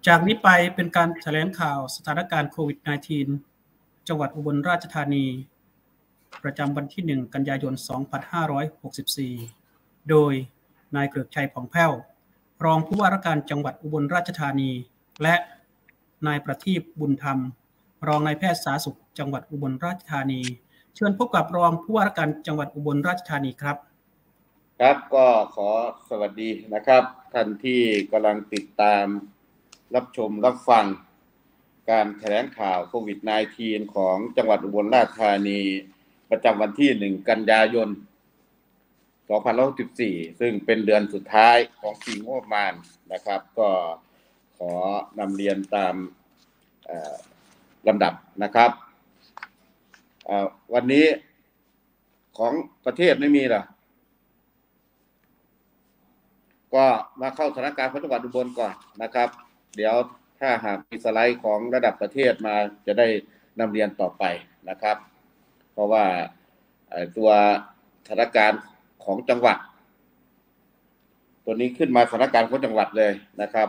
จากนี้ไปเป็นการแถลงข่าวสถานการณ์โควิด -19 จังหวัดอุบลราชธานีประจำวันที่ 1 กันยายน 2564 โดยนายเกริกชัย ผ่องแผ้ว รองผู้ว่าราชการจังหวัดอุบลราชธานีและนายประทีป บุญธรรม รองนายแพทย์สาธารณสุขจังหวัดอุบลราชธานีเชิญพบกับรองผู้ว่าราชการจังหวัดอุบลราชธานีครับครับก็ขอสวัสดีนะครับท่านที่กำลังติดตามรับชมรับฟังการแถลงข่าวโควิด -19 ของจังหวัดอุบลราชธานีประจำวันที่ 1 กันยายน 2564 ซึ่งเป็นเดือนสุดท้ายของปีงบประมาณนะครับก็ขอนำเรียนตามลำดับนะครับวันนี้ของประเทศไม่มีหรอก็มาเข้าสถานการณ์ของจังหวัดอุบลก่อนนะครับเดี๋ยวถ้าหากมีสไลด์ของระดับประเทศมาจะได้นำเรียนต่อไปนะครับเพราะว่าตัวสถานการณ์ของจังหวัดตัวนี้ขึ้นมาสถานการณ์ของจังหวัดเลยนะครับ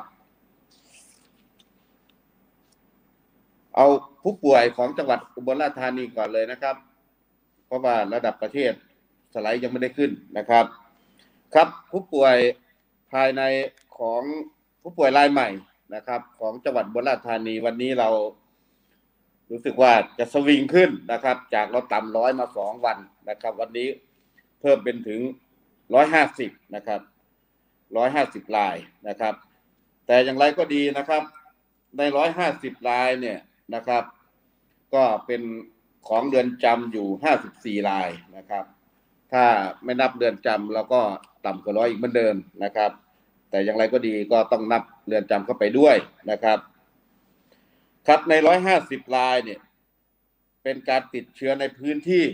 เอาผู้ป่วยของจังหวัดอุบลราชธานีก่อนเลยนะครับเพราะว่าระดับประเทศสไลด์ยังไม่ได้ขึ้นนะครับครับผู้ป่วยภายในของผู้ป่วยรายใหม่นะครับของจังหวัดอุบลราชธานีวันนี้เรารู้สึกว่าจะสวิงขึ้นนะครับจากเราต่ำ100มา2วันนะครับวันนี้เพิ่มเป็นถึง150นะครับ150รายนะครับแต่อย่างไรก็ดีนะครับใน150รายเนี่ยนะครับก็เป็นของเรือนจำอยู่54รายนะครับถ้าไม่นับเรือนจำเราก็ต่ำกว่า100อีกเหมือนเดิมนะครับแต่อย่างไรก็ดีก็ต้องนับเรือนจำเข้าไปด้วยนะครับครับใน150รายเนี่ยเป็นการติดเชื้อในพื้นที่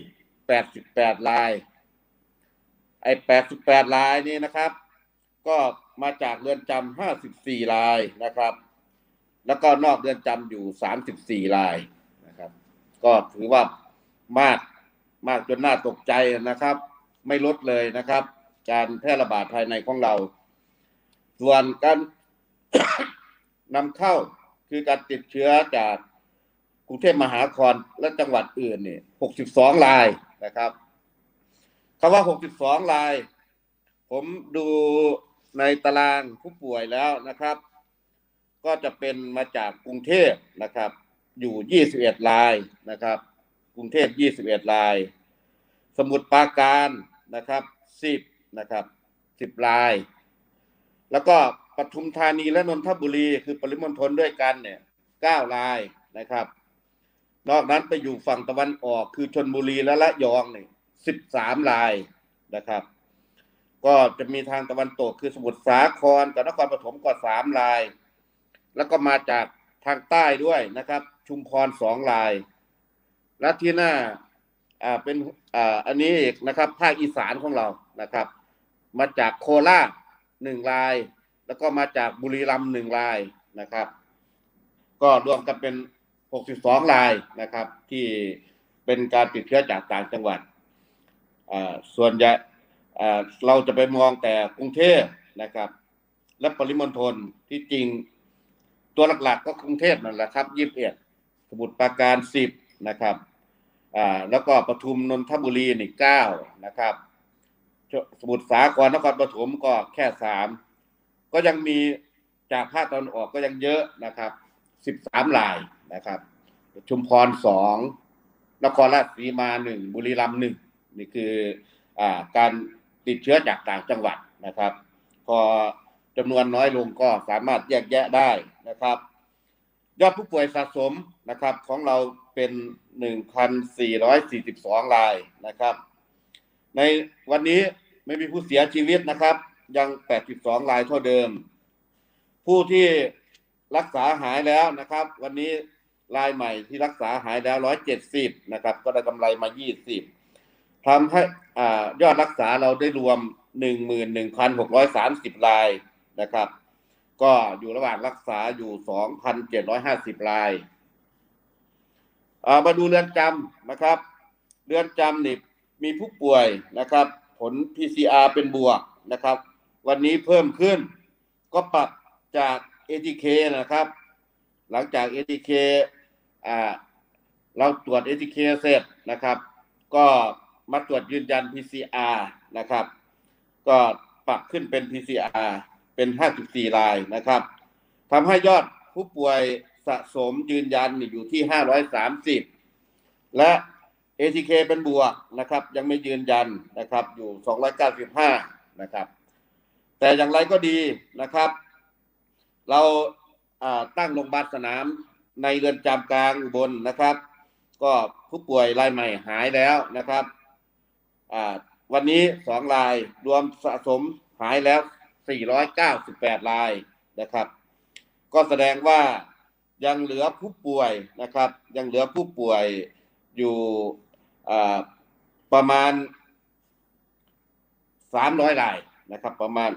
88รายไอ้88รายนี้นะครับก็มาจากเรือนจำ54รายนะครับแล้วก็นอกเรือนจำอยู่34รายนะครับก็ถือว่ามากจนน่าตกใจนะครับไม่ลดเลยนะครับการแพร่ระบาดภายในของเราส่วนการ นำเข้าคือการติดเชื้อจากกรุงเทพมหานครและจังหวัดอื่นเนี่ย62รายนะครับคำว่า62รายผมดูในตารางผู้ป่วยแล้วนะครับก็จะเป็นมาจากกรุงเทพนะครับอยู่21รายนะครับกรุงเทพ21รายสมุทรปราการนะครับ10นะครับ10รายแล้วก็ปทุมธานีและนนทบุรีคือปริมณฑลด้วยกันเนี่ย9รายนะครับนอกนั้นไปอยู่ฝั่งตะวันออกคือชลบุรีและระยองเนี่ย13รายนะครับก็จะมีทางตะวันตกคือสมุทรสาครกับนครปฐมก็3รายแล้วก็มาจากทางใต้ด้วยนะครับชุมพร2รายและที่หน้าเป็นอันนี้อีกนะครับภาคอีสานของเรานะครับมาจากโคราช1รายแล้วก็มาจากบุรีรัมย์1รายนะครับก็รวมกันเป็น62รายนะครับที่เป็นการติดเชื้อจากต่างจังหวัดส่วนใหญ่เราจะไปมองแต่กรุงเทพนะครับและปริมณฑลที่จริงตัวหลักๆก็กรุงเทพนั่นแหละครับ21สมุทรปราการ10นะครับแล้วก็ปทุมนนทบุรีนี่9นะครับสมุทรสาครนครปฐมก็แค่3ก็ยังมีจากภาคตะวันออกก็ยังเยอะนะครับ13รายนะครับชุมพร2นครราชสีมา1บุรีรัมย์1นี่คือการติดเชื้อจากต่างจังหวัดนะครับพอจำนวนน้อยลงก็สามารถแยกแยะได้นะครับยอดผู้ป่วยสะสมนะครับของเราเป็น 1,442 รายนะครับในวันนี้ไม่มีผู้เสียชีวิตนะครับยัง82รายเท่าเดิมผู้ที่รักษาหายแล้วนะครับวันนี้รายใหม่ที่รักษาหายแล้ว170นะครับก็ได้กำไรมา20ทำให้ยอดรักษาเราได้รวม 11,630 รายนะครับก็อยู่ระหว่างรักษาอยู่ 2,750 รายมาดูเรือนจำนะครับเรือนจำนี่มีผู้ป่วยนะครับผล PCR เป็นบวกนะครับวันนี้เพิ่มขึ้นก็ปรับจาก ATK นะครับหลังจาก ATK เราตรวจ ATK เสร็จนะครับก็มาตรวจยืนยัน PCR นะครับก็ปรับขึ้นเป็น PCR เป็น54รายนะครับทำให้ยอดผู้ป่วยสะสมยืนยันอยู่ที่530และ ATK เป็นบวกนะครับยังไม่ยืนยันนะครับอยู่295นะครับแต่อย่างไรก็ดีนะครับเราตั้งโรงพยาบาลสนามในเรือนจำกลางอุบลนะครับก็ผู้ป่วยรายใหม่หายแล้วนะครับวันนี้2รายรวมสะสมหายแล้ว498รายนะครับก็แสดงว่ายังเหลือผู้ป่วยนะครับยังเหลือผู้ป่วยอยู่ประมาณ300รายนะครับประมาณ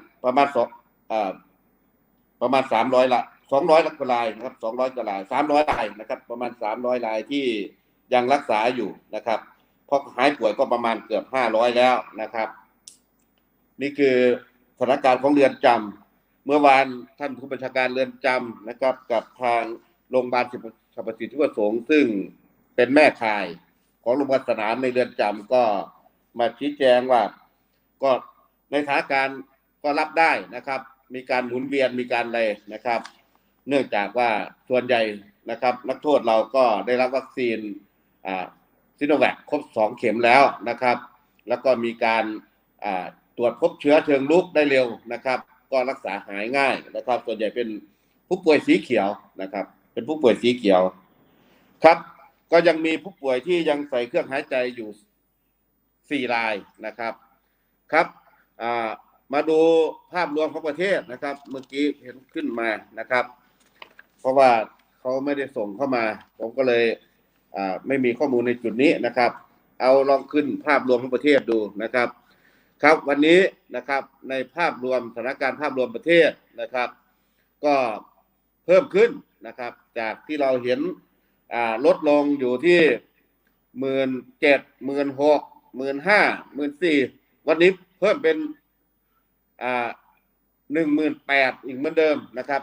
300ละ200กว่ารายนะครับ200กว่าราย300รายนะครับประมาณ300รายที่ยังรักษาอยู่นะครับเพราะหายป่วยก็ประมาณเกือบ500แล้วนะครับนี่คือสถานการณ์ของเรือนจำเมื่อวานท่านผู้บัญชาการเรือนจำนะครับกับทางโรงพยาบาลสรรพสิทธิประสงค์ซึ่งเป็นแม่ข่ายของโรงพยาบาลสนามในเรือนจำก็มาชี้แจงว่าก็ในสถานการณ์ก็รับได้นะครับมีการหมุนเวียนมีการอะไรนะครับเนื่องจากว่าส่วนใหญ่นะครับนักโทษเราก็ได้รับวัคซีนซิโนแวคครบ2เข็มแล้วนะครับแล้วก็มีการตรวจพบเชื้อเชิงรุกได้เร็วนะครับก็รักษาหายง่ายนะครับส่วนใหญ่เป็นผู้ป่วยสีเขียวนะครับเป็นผู้ป่วยสีเขียวครับก็ยังมีผู้ป่วยที่ยังใส่เครื่องหายใจอยู่4รายนะครับครับมาดูภาพรวมของประเทศนะครับเมื่อกี้เห็นขึ้นมานะครับเพราะว่าเขาไม่ได้ส่งเข้ามาผมก็เลยไม่มีข้อมูลในจุดนี้นะครับเอาลองขึ้นภาพรวมของประเทศดูนะครับครับวันนี้นะครับในภาพรวมสถานการณ์ภาพรวมประเทศนะครับก็เพิ่มขึ้นนะครับจากที่เราเห็นลดลงอยู่ที่17,000 16,000 15,000 14,000วันนี้เพิ่มเป็น18,000อีกเหมือนเดิมนะครับ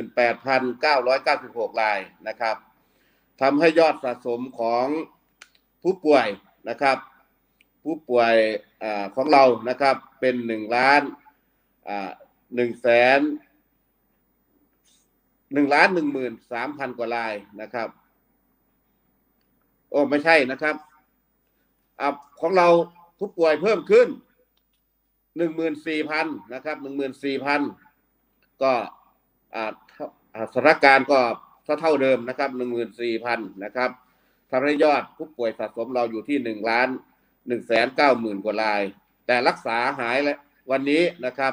18,996 รายนะครับทำให้ยอดสะสมของผู้ป่วยนะครับผู้ป่วยของเรานะครับเป็น1,013,000 กว่ารายนะครับโอ้ไม่ใช่นะครับของเราผู้ป่วยเพิ่มขึ้น14,000นะครับ14,000ก็สถานการณ์ก็เท่าเดิมนะครับ14,000นะครับทำให้ยอดผู้ป่วยสะสมเราอยู่ที่1,190,000 กว่ารายแต่รักษาหายแล้ววันนี้นะครับ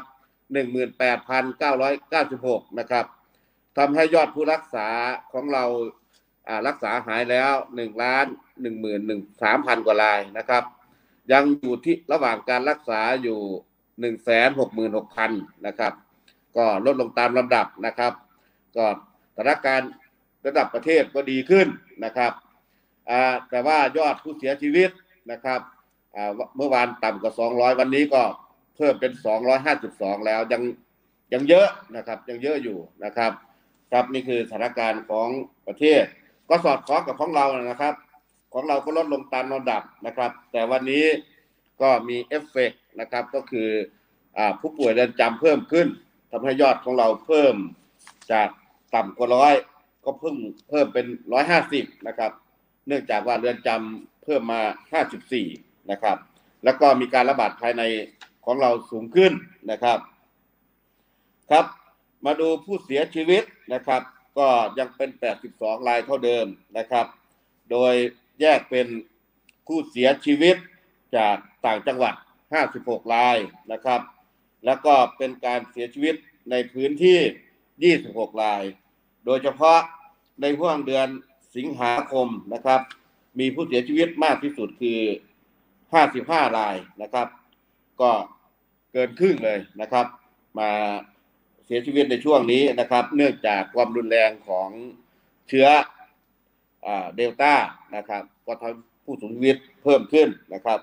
18,996นะครับทำให้ยอดผู้รักษาของเรารักษาหายแล้ว1,113,000 กว่ารายนะครับยังอยู่ที่ระหว่างการรักษาอยู่166,000นะครับก็ลดลงตามลำดับนะครับก็สถานการณ์ระดับประเทศก็ดีขึ้นนะครับแต่ว่ายอดผู้เสียชีวิตนะครับเมื่อวานต่ำกว่า200วันนี้ก็เพิ่มเป็น252แล้วยังเยอะนะครับยังเยอะอยู่นะครับครับนี่คือสถานการณ์ของประเทศก็สอดคล้องกับของเรานะครับของเราก็ลดลงตามลำดับนะครับแต่วันนี้ก็มีเอฟเฟกต์นะครับก็คือผู้ป่วยเรือนจำเพิ่มขึ้นทำให้ยอดของเราเพิ่มจากต่ำกว่า100ก็เพิ่มเป็น150นะครับเนื่องจากว่าเรือนจำเพิ่มมา54นะครับแล้วก็มีการระบาดภายในของเราสูงขึ้นนะครับครับมาดูผู้เสียชีวิตนะครับก็ยังเป็น82รายเท่าเดิมนะครับโดยแยกเป็นผู้เสียชีวิตจากต่างจังหวัด56รายนะครับแล้วก็เป็นการเสียชีวิตในพื้นที่26รายโดยเฉพาะในช่วงเดือนสิงหาคมนะครับมีผู้เสียชีวิตมากที่สุดคือ55รายนะครับก็เกินครึ่งเลยนะครับมาเสียชีวิตในช่วงนี้นะครับเนื่องจากความรุนแรงของเชื้อเดลต้านะครับก็ทำผู้เสียชีวิตเพิ่มขึ้นนะครับ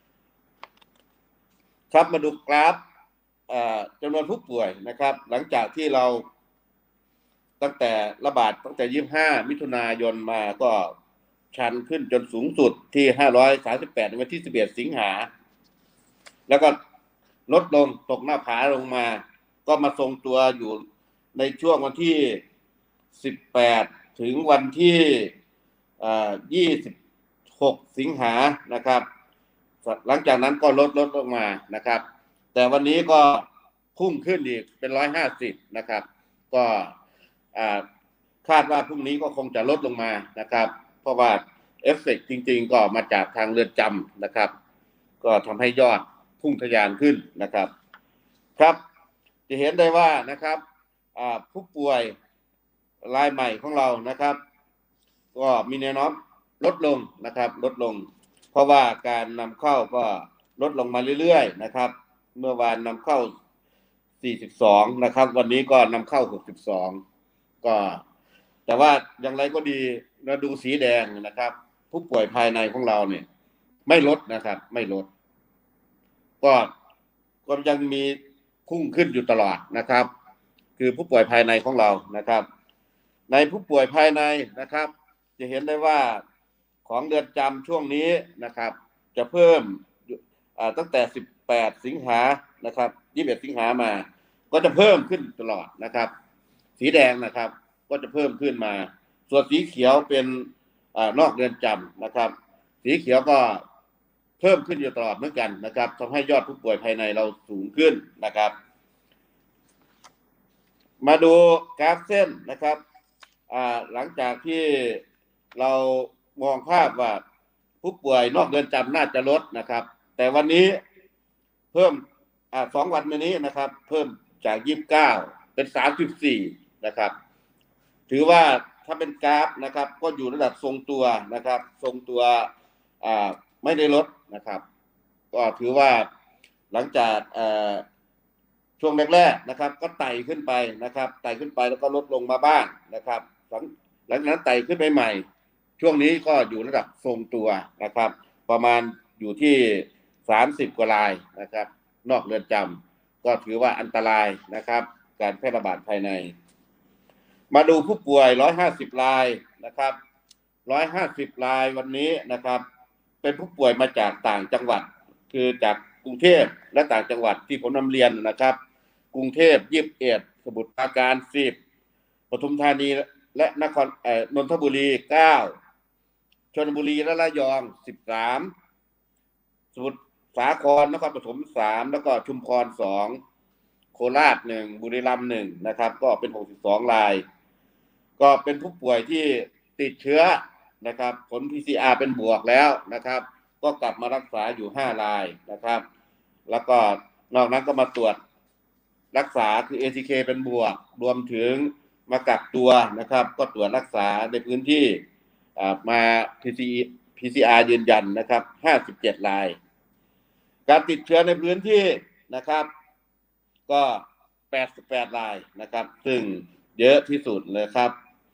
ครับมาดูกราฟจำนวนผู้ป่วยนะครับหลังจากที่เราตั้งแต่ระบาดตั้งแต่25มิถุนายนมาก็ชันขึ้นจนสูงสุดที่538ในวันที่11สิงหาแล้วก็ลดลงตกหน้าผาลงมาก็มาทรงตัวอยู่ในช่วงวันที่18ถึงวันที่26สิงหานะครับหลังจากนั้นก็ลดลงมานะครับแต่วันนี้ก็พุ่งขึ้นอีกเป็น150นะครับก็คาดว่าพรุ่งนี้ก็คงจะลดลงมานะครับเพราะว่าเอฟเฟกต์จริงๆก็มาจากทางเรือนจำนะครับก็ทำให้ยอดพุ่งทะยานขึ้นนะครับครับจะเห็นได้ว่านะครับผู้ป่วยรายใหม่ของเรานะครับก็มีแนวโน้มลดลงนะครับลดลงเพราะว่าการนำเข้าก็ลดลงมาเรื่อยๆนะครับเมื่อวานนำเข้า42นะครับวันนี้ก็นำเข้า62ก็แต่ว่าอย่างไรก็ดีเราดูสีแดงนะครับผู้ป่วยภายในของเราเนี่ยไม่ลดนะครับไม่ลดก็ยังมีพุ่งขึ้นอยู่ตลอดนะครับคือผู้ป่วยภายในของเรานะครับในผู้ป่วยภายในนะครับจะเห็นได้ว่าของเรือนจำช่วงนี้นะครับจะเพิ่มตั้งแต่18สิงหานะครับ21สิงหามาก็จะเพิ่มขึ้นตลอดนะครับสีแดงนะครับก็จะเพิ่มขึ้นมาส่วนสีเขียวเป็นนอกเรือนจำนะครับสีเขียวก็เพิ่มขึ้นอยู่ตลอดเหมือนกันนะครับทำให้ยอดผู้ป่วยภายในเราสูงขึ้นนะครับมาดูกราฟเส้นนะครับหลังจากที่เรามองภาพว่าผู้ป่วยนอกเรือนจำน่าจะลดนะครับแต่วันนี้เพิ่ม2 วันมานี้นะครับเพิ่มจาก29เป็น34นะครับถือว่าถ้าเป็นกราฟนะครับก็อยู่ระดับทรงตัวนะครับทรงตัวไม่ได้ลดนะครับก็ถือว่าหลังจากช่วงแรกๆนะครับก็ไต่ขึ้นไปนะครับไต่ขึ้นไปแล้วก็ลดลงมาบ้างนะครับหลังจากนั้นไต่ขึ้นไปใหม่ช่วงนี้ก็อยู่ระดับทรงตัวนะครับประมาณอยู่ที่30 กว่ารายนะครับนอกเรือนจำก็ถือว่าอันตรายนะครับการแพร่ระบาดภายในมาดูผู้ป่วย150 รายนะครับ150 รายวันนี้นะครับเป็นผู้ป่วยมาจากต่างจังหวัดคือจากกรุงเทพและต่างจังหวัดที่ผมนำเรียนนะครับกรุงเทพ21สมุทรปราการ10ปทุมธานีและนนทบุรี9ชลบุรีและระยอง13สมุทรสาครนครปฐม3แล้วก็ชุมพร2โคราช1บุรีรัมย์1นะครับก็เป็น62 รายก็เป็นผู้ป่วยที่ติดเชื้อนะครับผล PCR เป็นบวกแล้วนะครับก็กลับมารักษาอยู่5 รายนะครับแล้วก็นอกนั้นก็มาตรวจรักษาคือ ATK เป็นบวกรวมถึงมากักตัวนะครับก็ตรวจรักษาในพื้นที่มา PCR ยืนยันนะครับ57 รายการติดเชื้อในพื้นที่นะครับก็88 รายนะครับซึ่งเยอะที่สุดเลยครับ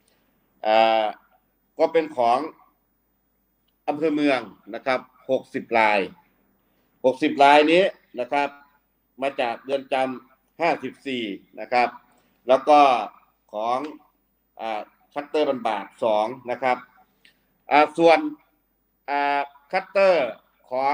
ก็เป็นของอำเภอเมืองนะครับ60 ราย60 รายนี้นะครับมาจากเรือนจำ54นะครับแล้วก็ของคัตเตอร์บันบาก2นะครับส่วนคัตเตอร์ของ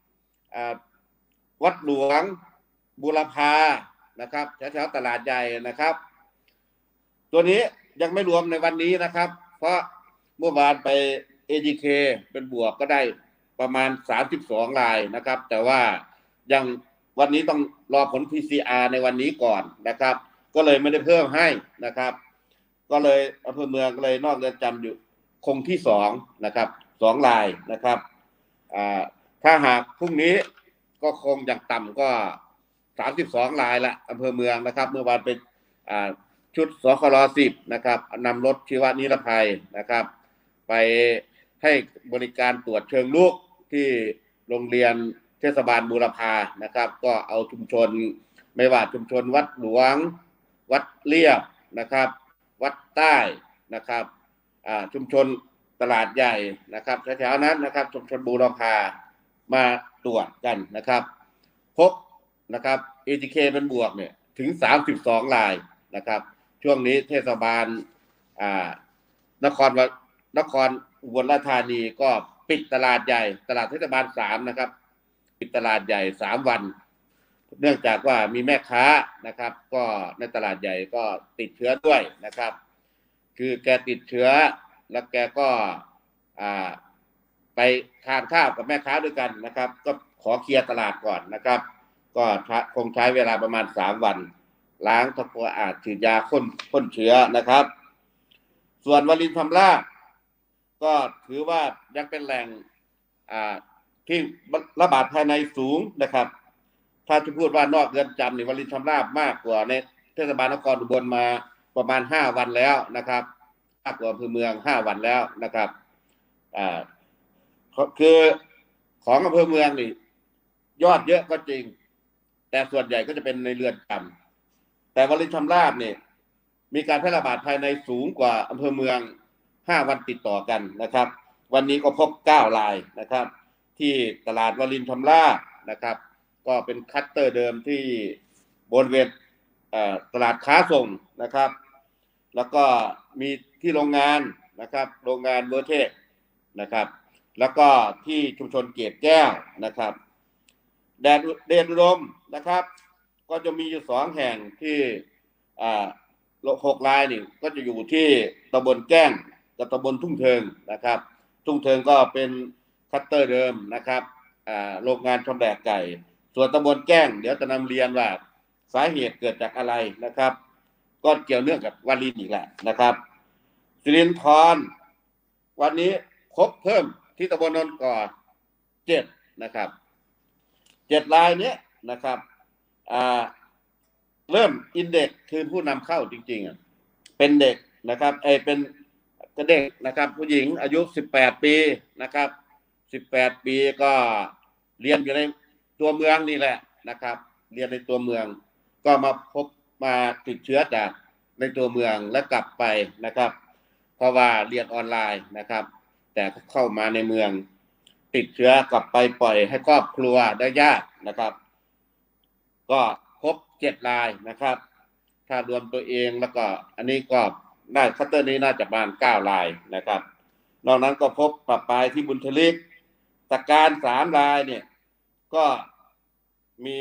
วัดหลวงบูรพานะครับแถวตลาดใหญ่นะครับตัวนี้ยังไม่รวมในวันนี้นะครับเพราะเมื่อวานไป ATK เป็นบวกก็ได้ประมาณ32 รายนะครับแต่ว่ายังวันนี้ต้องรอผล PCR ในวันนี้ก่อนนะครับก็เลยไม่ได้เพิ่มให้นะครับก็เลยอำเภอเมืองก็เลยนอกเรือนจำอยู่คงที่2นะครับ2 รายนะครับถ้าหากพรุ่งนี้ก็คงอย่างต่ำก็32 รายละอำเภอเมืองนะครับเมื่อวานเป็นชุดสคร10นะครับนำรถชีวนิรภัยนะครับไปให้บริการตรวจเชิงลุกที่โรงเรียนเทศบาลบูรพานะครับก็เอาชุมชนไม่ว่าชุมชนวัดหลวงวัดเลียบนะครับวัดใต้นะครับชุมชนตลาดใหญ่นะครับแถวๆนั้นนะครับชุมชนบูรพามาตรวจกันนะครับพบนะครับ ATK เป็นบวกเนี่ยถึง32 รายนะครับช่วงนี้เทศบาลนครอุบลราชธานีก็ปิดตลาดใหญ่ตลาดเทศบาล3นะครับปิดตลาดใหญ่3วันเนื่องจากว่ามีแม่ค้านะครับก็ในตลาดใหญ่ก็ติดเชื้อด้วยนะครับคือแกติดเชื้อแล้วแกก็ไปทานข้าวกับแม่ค้าด้วยกันนะครับก็ขอเคลียร์ตลาดก่อนนะครับก็คงใช้เวลาประมาณ3วันล้างทำความสะอาดฉีดยาพ่นเชื้อนะครับส่วนวลินชำราบก็ถือว่ายังเป็นแหล่งที่ระบาดภายในสูงนะครับถ้าจะพูดว่านอกเรือนจำนี่วลินชำราบมากกว่าในเทศบาลนครอุบลมาประมาณ5วันแล้วนะครับมากกว่าอำเภอเมือง5วันแล้วนะครับคือของอำเภอเมืองนี่ยอดเยอะก็จริงแต่ส่วนใหญ่ก็จะเป็นในเรือนจำแต่วลินชำราบนี่มีการแพร่ระบาดภายในสูงกว่าอำเภอเมือง5วันติดต่อกันนะครับวันนี้ก็พบ9รายนะครับที่ตลาดวลินชำราบนะครับก็เป็นคัตเตอร์เดิมที่บริเวณตลาดค้าส่งนะครับแล้วก็มีที่โรงงานนะครับโรงงานเวอร์เทคนะครับแล้วก็ที่ชุมชนเกตแก้วนะครับเดชอุดมนะครับก็จะมีอยู่2แห่งที่6รายนี่ก็จะอยู่ที่ตำบลแก้งกับตำบลทุ่งเทิงนะครับทุ่งเทิงก็เป็นคัตเตอร์เดิมนะครับโรงงานชำแหละไก่ส่วนตำบลแก้งเดี๋ยวจะนำเรียนว่าสาเหตุเกิดจากอะไรนะครับก็เกี่ยวเนื่องกับวลินอีกแหละนะครับสิรินธรวันนี้พบเพิ่มที่ตำบลนนก่อ7นะครับ7รายนี้นะครับเริ่มอินเด็กซ์คือผู้นำเข้าจริงๆเป็นเด็กนะครับเป็นเด็กนะครับผู้หญิงอายุ18ปีนะครับ18ปีก็เรียนอยู่ในตัวเมืองนี่แหละนะครับเรียนในตัวเมืองก็มาติดเชื้อจากในตัวเมืองและกลับไปนะครับเพราะว่าเรียนออนไลน์นะครับแต่เข้ามาในเมืองติดเชื้อกลับไปปล่อยให้ครอบครัวได้ยากนะครับก็พบ7รายนะครับถ้ารวมตัวเองแล้วก็อันนี้ก็ได้คัตเตอร์นี้น่าจะประมาณ9รายนะครับนอกนั้นก็พบปะปายที่บุญทลิกตะการ3รายเนี่ยก็มี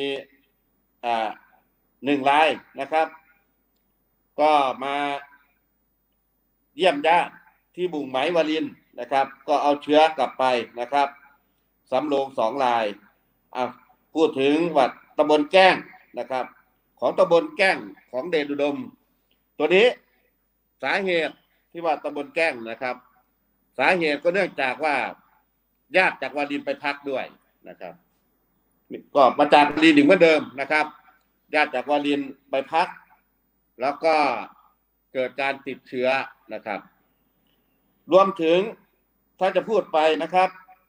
1รายนะครับก็มาเยี่ยมญาติที่บุ่งไหมวลินนะครับก็เอาเชื้อกลับไปนะครับสำโรง2รายพูดถึงวัดตำบลแก้งนะครับของตำบลแก้งของเดชอุดมตัวนี้สาเหตุที่ว่าตำบลแก้งนะครับสาเหตุก็เนื่องจากว่าญาติจากวลินไปพักด้วยนะครับก็มาจากวลินเหมือนเดิมนะครับญาติจากวลินไปพักแล้วก็เกิดการติดเชื้อนะครับรวมถึงถ้าจะพูดไปนะครับ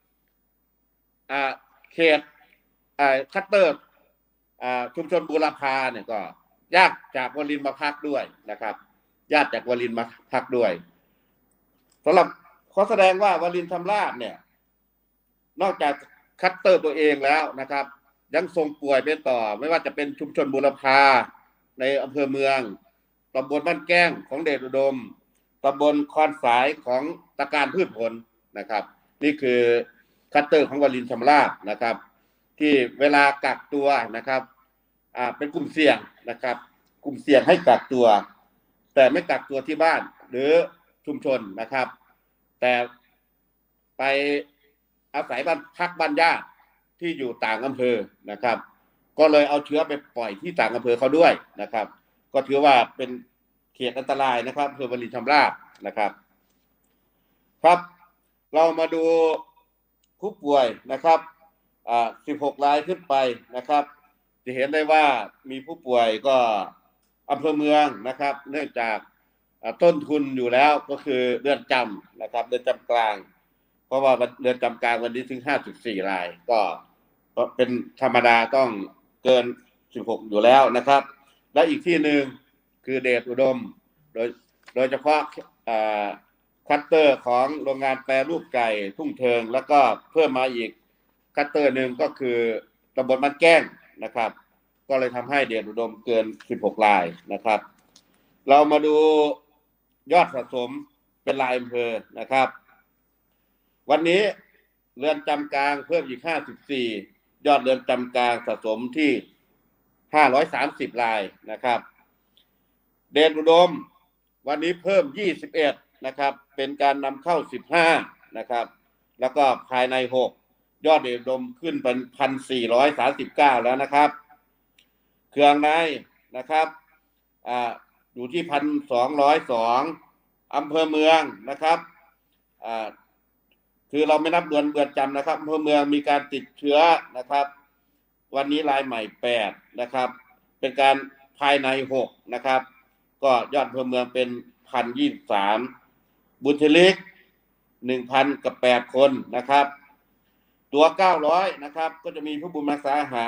เขตคัตเตอร์ชุมชนบูรพาเนี่ยก็ญาติจากวลินมาพักด้วยนะครับญาติจากวลินมาพักด้วยสำหรับขอแสดงว่าวลินชำราบเนี่ยนอกจากคัตเตอร์ตัวเองแล้วนะครับยังส่งป่วยเป็นต่อไม่ว่าจะเป็นชุมชนบูรพาในอำเภอเมืองตำบลบ้านแก้งของเดชอุดมตำบลคอนสายของตะการพืชผลนะครับนี่คือคัตเตอร์ของวลินชำราบนะครับที่เวลากักตัวนะครับเป็นกลุ่มเสี่ยงนะครับกลุ่มเสี่ยงให้กักตัวแต่ไม่กักตัวที่บ้านหรือชุมชนนะครับแต่ไปอาศัยบ้านพักบ้านญาติที่อยู่ต่างอำเภอนะครับก็เลยเอาเชื้อไปปล่อยที่ต่างอำเภอเขาด้วยนะครับก็ถือว่าเป็นเขตอันตรายนะครับอำเภอวลินชำราบนะครับครับเรามาดูผู้ป่วยนะครับ16รายขึ้นไปนะครับจะเห็นได้ว่ามีผู้ป่วยก็อำเภอเมืองนะครับเนื่องจากต้นทุนอยู่แล้วก็คือเรือนจำนะครับเรือนจำกลางเพราะว่าเรือนจำกลางวันนี้ถึง54รายก็เป็นธรรมดาต้องเกิน16อยู่แล้วนะครับและอีกที่หนึ่งคือเดชอุดมโดยเฉพาะคัตเตอร์ของโรงงานแปรรูปไก่ทุ่งเทิงแล้วก็เพิ่มมาอีกคัตเตอร์หนึ่งก็คือตำบลบ้านแก้งนะครับก็เลยทำให้เดชอุดมเกิน16รายนะครับเรามาดูยอดสะสมเป็นรายอำเภอนะครับวันนี้เรือนจำกลางเพิ่มอีก54ยอดเรือนจำกลางสะสมที่530รายนะครับเดชอุดมวันนี้เพิ่ม21นะครับเป็นการนำเข้า15นะครับแล้วก็ภายใน6ยอดเดชอุดมขึ้นเป็น1,439แล้วนะครับเครื่องในนะครับอยู่ที่1,202อำเภอเมืองนะครับคือเราไม่นับเรือนจำนะครับอำเภอเมืองมีการติดเชื้อนะครับวันนี้รายใหม่8นะครับเป็นการภายใน6นะครับก็ยอดอำเภอเมืองเป็น1,023บุญทลิก 1,000 กับ8คนนะครับตัว900นะครับก็จะมีผู้บุญรักษาอาหาร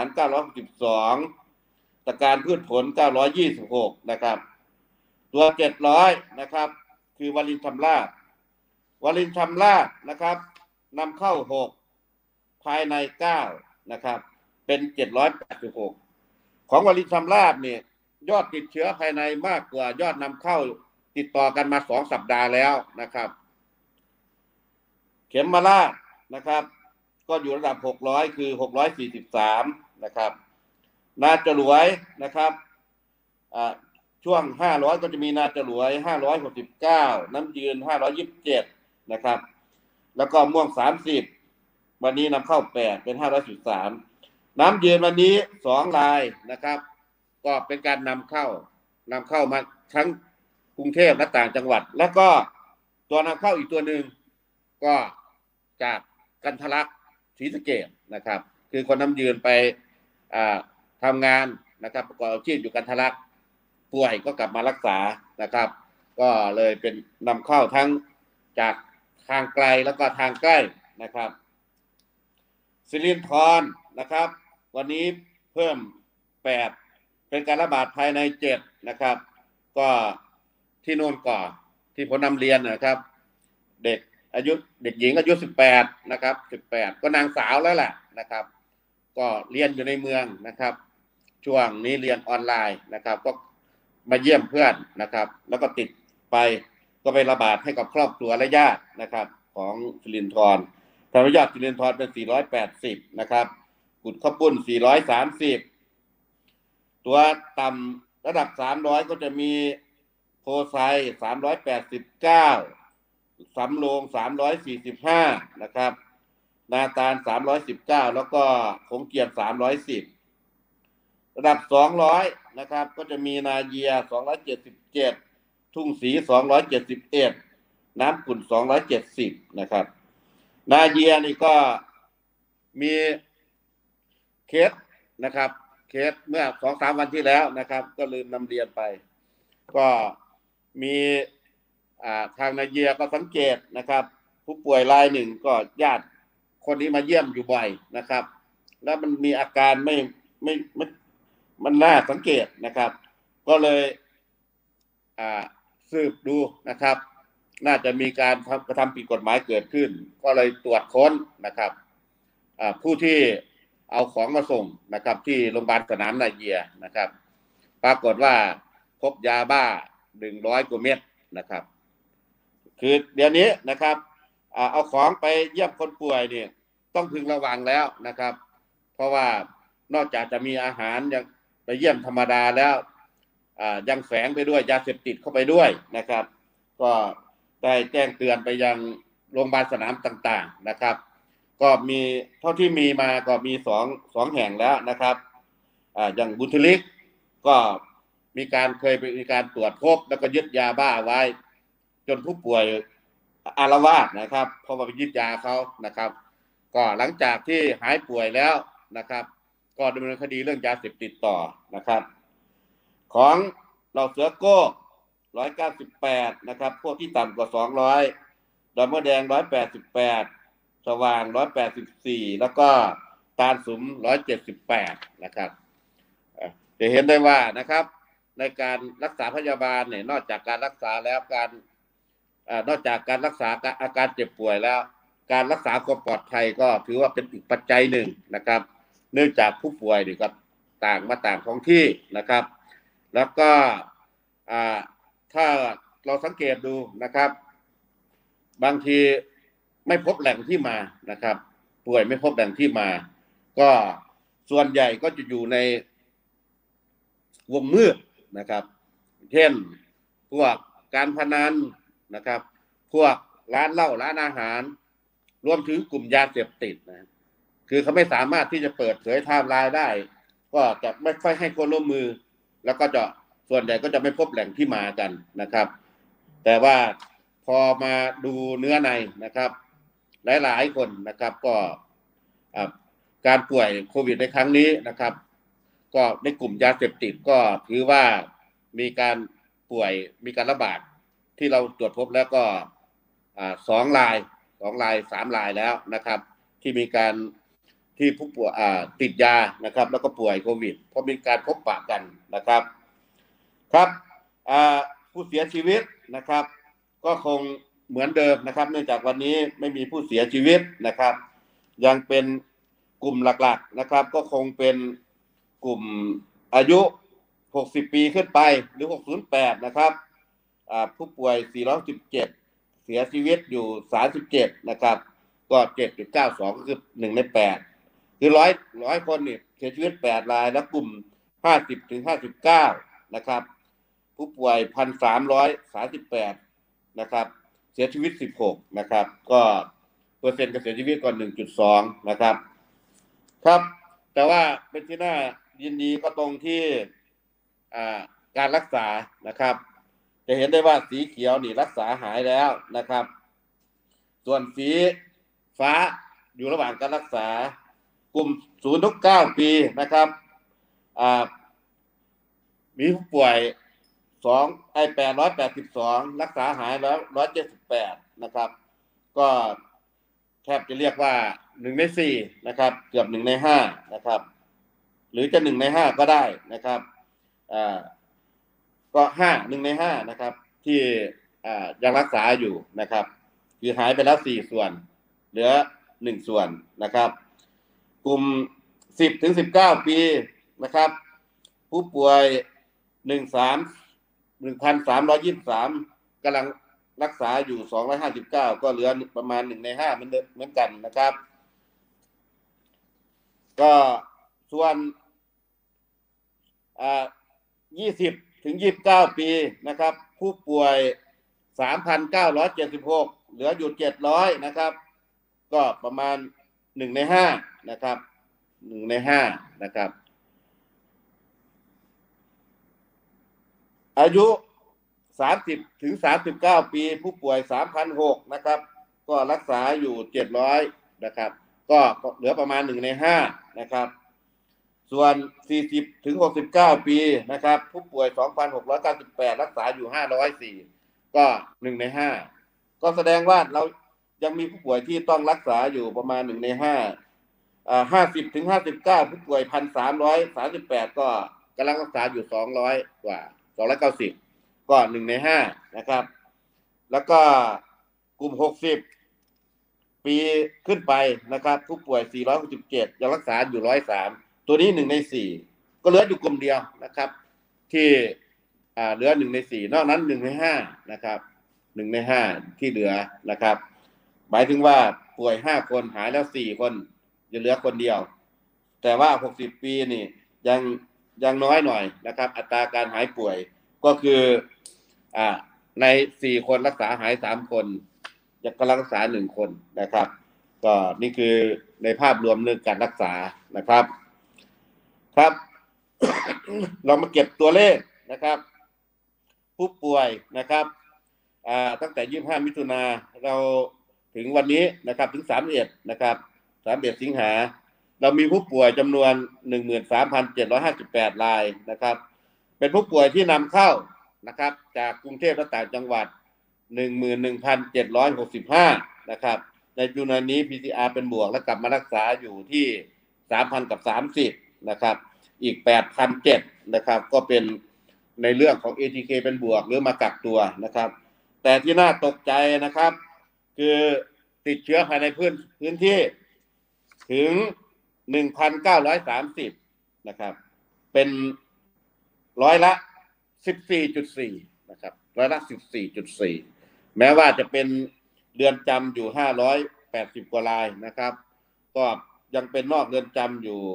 962ตะการพืชผล926นะครับตัว700นะครับคือวลินชำราบนะครับนำเข้า6ภายใน9นะครับเป็น786ของวลินชำราบเนี่ยยอดติดเชื้อภายในมากกว่ายอดนำเข้าติดต่อกันมา2สัปดาห์แล้วนะครับเข็มมาราชนะครับก็อยู่ระดับ600คือ643นะครับนาจรวยนะครับช่วง500ก็จะมีนาจรวย569น้ำยืน527นะครับแล้วก็ม่วง30วันนี้นำเข้า8เป็น513น้ำยืนวันนี้2รายนะครับก็เป็นการนำเข้ามาทั้งกรุงเทพและต่างจังหวัดแล้วก็ตัวนำเข้าอีกตัวหนึ่งก็จากกันทะลักศรีสะเกษนะครับคือคนน้ำยืนไปทำงานนะครับประกอบอาชีพอยู่กันทะลักป่วยก็กลับมารักษานะครับก็เลยเป็นนำเข้าทั้งจากทางไกลแล้วก็ทางใกล้นะครับสิรินธรนะครับวันนี้เพิ่ม8เป็นการระบาดภายใน7นะครับก็ที่โน่นก่อนที่ผมนำเรียนนะครับเด็กหญิงอายุ18นะครับ18ก็นางสาวแล้วแหละนะครับก็เรียนอยู่ในเมืองนะครับช่วงนี้เรียนออนไลน์นะครับก็มาเยี่ยมเพื่อนนะครับแล้วก็ติดไปก็ไประบาดให้กับครอบครัวและญาตินะครับของสิรินธรทำให้ยอดสิรินธรเป็น480นะครับกุดข้าวปุ้น430ตัวต่ำระดับ300ก็จะมีโพไซ389สำโรง345นะครับนาตาล319แล้วก็คงเกียม310ระดับ200นะครับก็จะมีนาเยีย277ทุ่งศรี271น้ำขุ่น270นะครับนาเยียนี่ก็มีเคสนะครับเคสเมื่อ 2-3 วันที่แล้วนะครับก็ลืมนำเรียนไปก็มีทางนาเยียก็สังเกตนะครับผู้ป่วยรายหนึ่งก็ญาติคนนี้มาเยี่ยมอยู่บ่อยนะครับแล้วมันมีอาการไม่มันน่าสังเกตนะครับก็เลยสืบดูนะครับน่าจะมีการกระทำผิดกฎหมายเกิดขึ้นก็เลยตรวจค้นนะครับผู้ที่เอาของมาส่งนะครับที่โรงพยาบาลสนามนาเยียนะครับปรากฏว่าพบยาบ้า100 กว่าเม็ดนะครับคือเดี๋ยวนี้นะครับเอาของไปเยี่ยมคนป่วยเนี่ยต้องพึงระวังแล้วนะครับเพราะว่านอกจากจะมีอาหารยังไปเยี่ยมธรรมดาแล้วยังแฝงไปด้วยยาเสพติดเข้าไปด้วยนะครับก็ได้แจ้งเตือนไปยังโรงพยาบาลสนามต่างๆนะครับก็มีเท่าที่มีมาก็มี2แห่งแล้วนะครับอย่างบุญทลิกก็เคยมีการตรวจพบแล้วก็ยึดยาบ้าไว้จนผู้ป่วยอาละวาดนะครับเพราะว่าไปยึดยาเขานะครับก็หลังจากที่หายป่วยแล้วนะครับก็ดำเนินคดีเรื่องยาเสพติดต่อนะครับของเหล่าเสือโก้198นะครับพวกที่ต่ำกว่า200ดอนมะแดง188สว่าง184แล้วก็ตาลสุม178นะครับจะเห็นได้ว่านะครับในการรักษาพยาบาลเนี่ยนอกจากการรักษาแล้วนอกจากการรักษาอาการเจ็บป่วยแล้วการรักษาความปลอดภัยก็ถือว่าเป็นอีกปัจจัยหนึ่งนะครับเนื่องจากผู้ป่วยนี่ก็ต่างท้องที่นะครับแล้วก็ถ้าเราสังเกตดูนะครับบางทีไม่พบแหล่งที่มานะครับป่วยไม่พบแหล่งที่มาก็ส่วนใหญ่ก็จะอยู่ในวงมืดนะครับเช่นพวกการพนันนะครับพวกร้านเหล้าร้านอาหารรวมถึงกลุ่มยาเสพติดนะคือเขาไม่สามารถที่จะเปิดเผยไทม์ไลน์ได้ก็จะไม่ค่อยให้ความร่วมมือแล้วก็จะส่วนใหญ่ก็จะไม่พบแหล่งที่มากันนะครับแต่ว่าพอมาดูเนื้อในนะครับหลายๆคนนะครับก็การป่วยโควิดในครั้งนี้นะครับก็ในกลุ่มยาเสพติดก็ถือว่ามีการป่วยมีการระบาดที่เราตรวจพบแล้วก็2 ราย3 รายแล้วนะครับที่มีการที่ผู้ป่วยติดยานะครับแล้วก็ป่วยโควิดเพราะมีการพบปะกันนะครับครับผู้เสียชีวิตนะครับก็คงเหมือนเดิมนะครับเนื่องจากวันนี้ไม่มีผู้เสียชีวิตนะครับยังเป็นกลุ่มหลักๆนะครับก็คงเป็นกลุ่มอายุ60 ปีขึ้นไปหรือ608นะครับผู้ป่วย417เสียชีวิตอยู่37นะครับก็ 7.92 ก็คือ1 ใน 8คือ100 คนนี่เสียชีวิต8 รายแล้วกลุ่ม50 ถึง 59นะครับผู้ป่วย 1,338 นะครับเสียชีวิต16นะครับก็เปอร์เซ็นต์การเสียชีวิตก็ 1.2 นะครับครับแต่ว่าเป็นที่น่ายินดีก็ตรงที่การรักษานะครับจะเห็นได้ว่าสีเขียวนี่รักษาหายแล้วนะครับส่วนสีฟ้าอยู่ระหว่างการรักษากลุ่ม0 ถึง 9 ปีนะครับมีผู้ป่วย882รักษาหายแล้ว178นะครับก็แทบจะเรียกว่า1 ใน 4นะครับเกือบ1 ใน 5นะครับหรือจะ1 ใน 5ก็ได้นะครับก็1 ใน 5นะครับที่ยังรักษาอยู่นะครับคือหายไปแล้ว4 ส่วนเหลือ1 ส่วนนะครับกลุ่ม10 ถึง 19 ปีนะครับผู้ป่วย1,323กำลังรักษาอยู่259ก็เหลือประมาณ1 ใน 5เหมือนกันนะครับก็ส่วน20 ถึง 29 ปีนะครับผู้ป่วย 3,976 เหลืออยู่700นะครับก็ประมาณ1 ใน 5นะครับ1 ใน 5นะครับอายุ30 ถึง 39 ปีผู้ป่วย 3,006 นะครับก็รักษาอยู่700นะครับก็เหลือประมาณ1 ใน 5นะครับส่วน40 ถึง 69 ปีนะครับผู้ป่วย 2,698 รักษาอยู่504ก็1 ใน 5ก็แสดงว่าเรายังมีผู้ป่วยที่ต้องรักษาอยู่ประมาณ1 ใน 5 50 ถึง 59ผู้ป่วย 1,338 ก็กำลังรักษาอยู่200 กว่า290ก็1 ใน 5นะครับแล้วก็กลุ่ม60 ปีขึ้นไปนะครับผู้ป่วย467ยังรักษาอยู่103ตัวนี้1 ใน 4ก็เหลืออยู่กลุ่มเดียวนะครับที่เหลือ1 ใน 4นอกนั้น1 ใน 5นะครับ1 ใน 5ที่เหลือนะครับหมายถึงว่าป่วย5 คนหายแล้ว4 คนจะเหลือคนเดียวแต่ว่า60 ปีนี่ยังน้อยหน่อยนะครับอัตราการหายป่วยก็คือใน4 คนรักษาหาย3 คนยังกำลังรักษา1 คนนะครับก็นี่คือในภาพรวมเรื่องการรักษานะครับครับ เรามาเก็บตัวเลขนะครับผู้ป่วยนะครับตั้งแต่25 มิถุนาเราถึงวันนี้นะครับถึง31นะครับ31 สิงหาเรามีผู้ป่วยจำนวน 13,758 รายนะครับเป็นผู้ป่วยที่นำเข้านะครับจากกรุงเทพและต่างจังหวัด 11,765 นะครับในจำนวนนี้ PCR เป็นบวกและกลับมารักษาอยู่ที่ 3,030 นะครับอีก 8,007 นะครับก็เป็นในเรื่องของ ATK เป็นบวกหรือมากักตัวนะครับแต่ที่น่าตกใจนะครับคือติดเชื้อภายในพื้นที่ถึง 1,930 นะครับเป็นร้อยละ 14.4 นะครับ 14.4%แม้ว่าจะเป็นเรือนจำอยู่580กว่ารายนะครับก็ยังเป็นนอกเรือนจำอยู่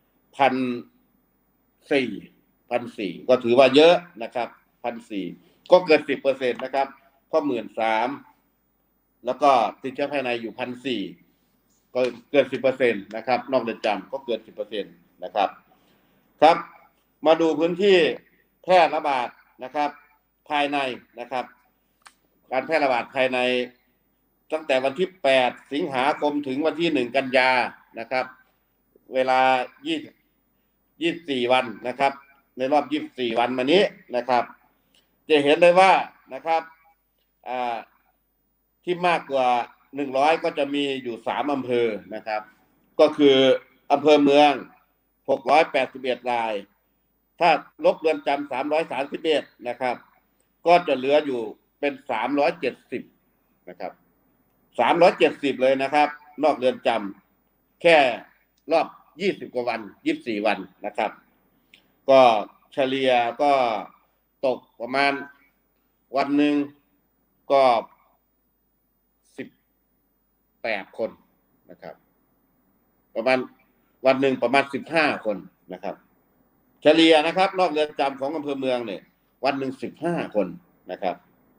1,400ก็ถือว่าเยอะนะครับ1,400ก็เกิน 10% นะครับก็ 13,000แล้วก็ติดเชื้อภายในอยู่1,400ก็เกิน 10% นะครับนอกเรือนจำก็เกิน 10% นะครับครับมาดูพื้นที่แพร่ระบาดนะครับภายในนะครับการแพร่ระบาดภายในตั้งแต่วันที่8สิงหาคมถึงวันที่1กันยานะครับเวลา24วันนะครับในรอบ24วันมานี้นะครับจะเห็นเลยว่านะครับที่มากกว่า100ก็จะมีอยู่3อำเภอนะครับก็คืออำเภอเมือง681รายถ้าลบเรือนจำ331นะครับก็จะเหลืออยู่เป็น370นะครับ370เลยนะครับนอกเรือนจำแค่รอบ20กว่าวัน24วันนะครับก็เฉลี่ยก็ตกประมาณวันหนึ่งก็18คนนะครับประมาณวันหนึ่งประมาณ15คนนะครับเฉลี่ยนะครับนอกเรือนจำของอำเภอเมืองเนี่ยวันหนึ่ง15คนนะครับ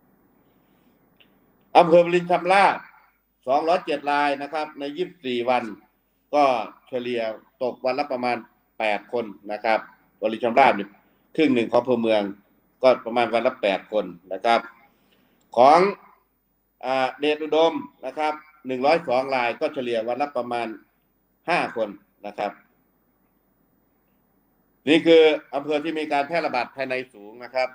อำเภอวลินชำราบ207รายนะครับใน24วันก็เฉลี่ยตกวันละประมาณ8คนนะครับวลินชำราบเนี่ยครึ่งหนึ่งของอำเภอเมืองก็ประมาณวันละ8คนนะครับของเดชอุดมนะครับ102รายก็เฉลี่ยวันละประมาณ5คนนะครับนี่คืออำเภอที่มีการแพร่ระบาดภายในสูงนะครับ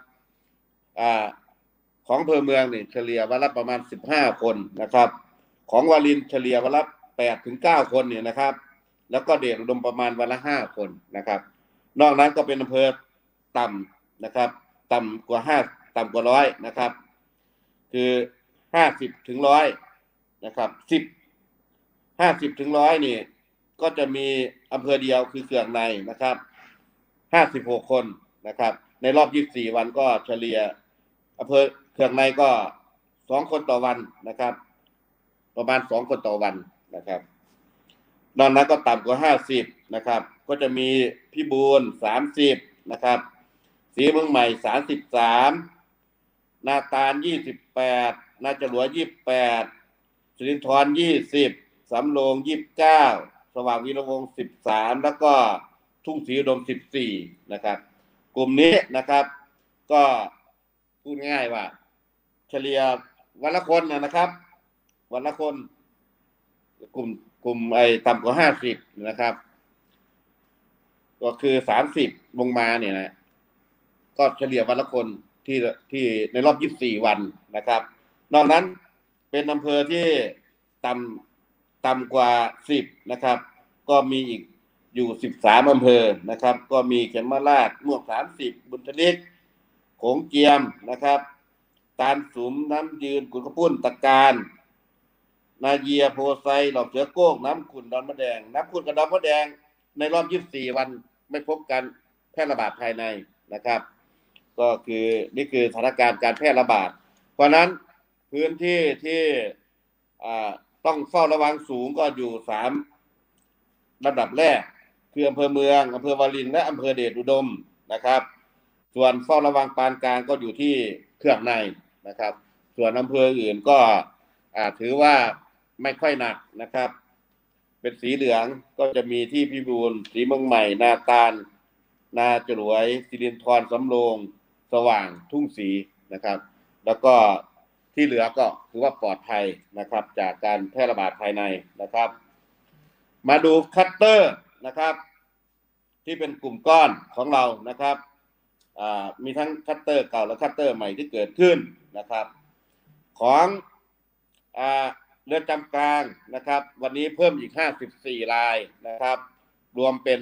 ของอำเภอเมืองนี่เฉลี่ยวันละประมาณ15คนนะครับของวารินเฉลี่ยวันละ8 ถึง 9คนเนี่ยนะครับแล้วก็เดชอุดมประมาณวันละ5คนนะครับนอกนั้นก็เป็นอำเภอต่ำนะครับต่ำกว่า100นะครับคือ50 ถึง 100นะครับ50 ถึง 100นี่ก็จะมีอำเภอเดียวคือเขื่องในนะครับ56คนนะครับในรอบ24วันก็เฉลี่ยอำเภอเขื่องในก็2คนต่อวันนะครับประมาณ2คนต่อวันนะครับนอกนั้นก็ต่ำกว่า50นะครับก็จะมีพิบูล30นะครับศรีเมืองใหม่33นาตาล28นาจรวด28สิรินธร20สำโรง29สว่างวีระวงศ์13แล้วก็ทุ่งศรีอุดม14นะครับกลุ่มนี้นะครับก็พูดง่ายว่าเฉลี่ยวันละคนนะครับวันละคนกลุ่มต่ำกว่า50นะครับก็คือ30ลงมาเนี่ยนะก็เฉลี่ยวันละคนที่ในรอบ24วันนะครับนอกนั้นเป็นอำเภอที่ต่ำกว่า10นะครับก็มีอีกอยู่13อำเภอนะครับก็มีเขมราชม่วง30บุญทลิกโขงเจียมนะครับตาลสุมน้ำยืนกุนกระปุ่นตะการนาเยียโพไซหลอกเสือโก้งน้ำขุ่นดอนมะแดงน้ำขุ่นกับดอนมะแดงในรอบ24วันไม่พบการแพร่ระบาดภายในนะครับก็คือนี่คือสถานการณ์การแพร่ระบาดเพราะนั้นพื้นที่ที่ต้องเฝ้าระวังสูงก็อยู่3ระดับแรกคืออำเภอเมืองอำเภอวารินและอำเภอเดชอุดมนะครับส่วนเฝ้าระวังปานกลางก็อยู่ที่เขื่องในนะครับส่วนอำเภออื่นก็ถือว่าไม่ค่อยหนักนะครับเป็นสีเหลืองก็จะมีที่พิบูลศรีเมืองใหม่นาตาลนาจรวยสิรินธรสำโรงสว่างทุ่งศรีนะครับแล้วก็ที่เหลือก็ถือว่าปลอดภัยนะครับจากการแพร่ระบาดภายในนะครับมาดูคัตเตอร์นะครับที่เป็นกลุ่มก้อนของเรานะครับมีทั้งคัตเตอร์เก่าและคัตเตอร์ใหม่ที่เกิดขึ้นนะครับของเรือนจำกลางนะครับวันนี้เพิ่มอีก54รายนะครับรวมเป็น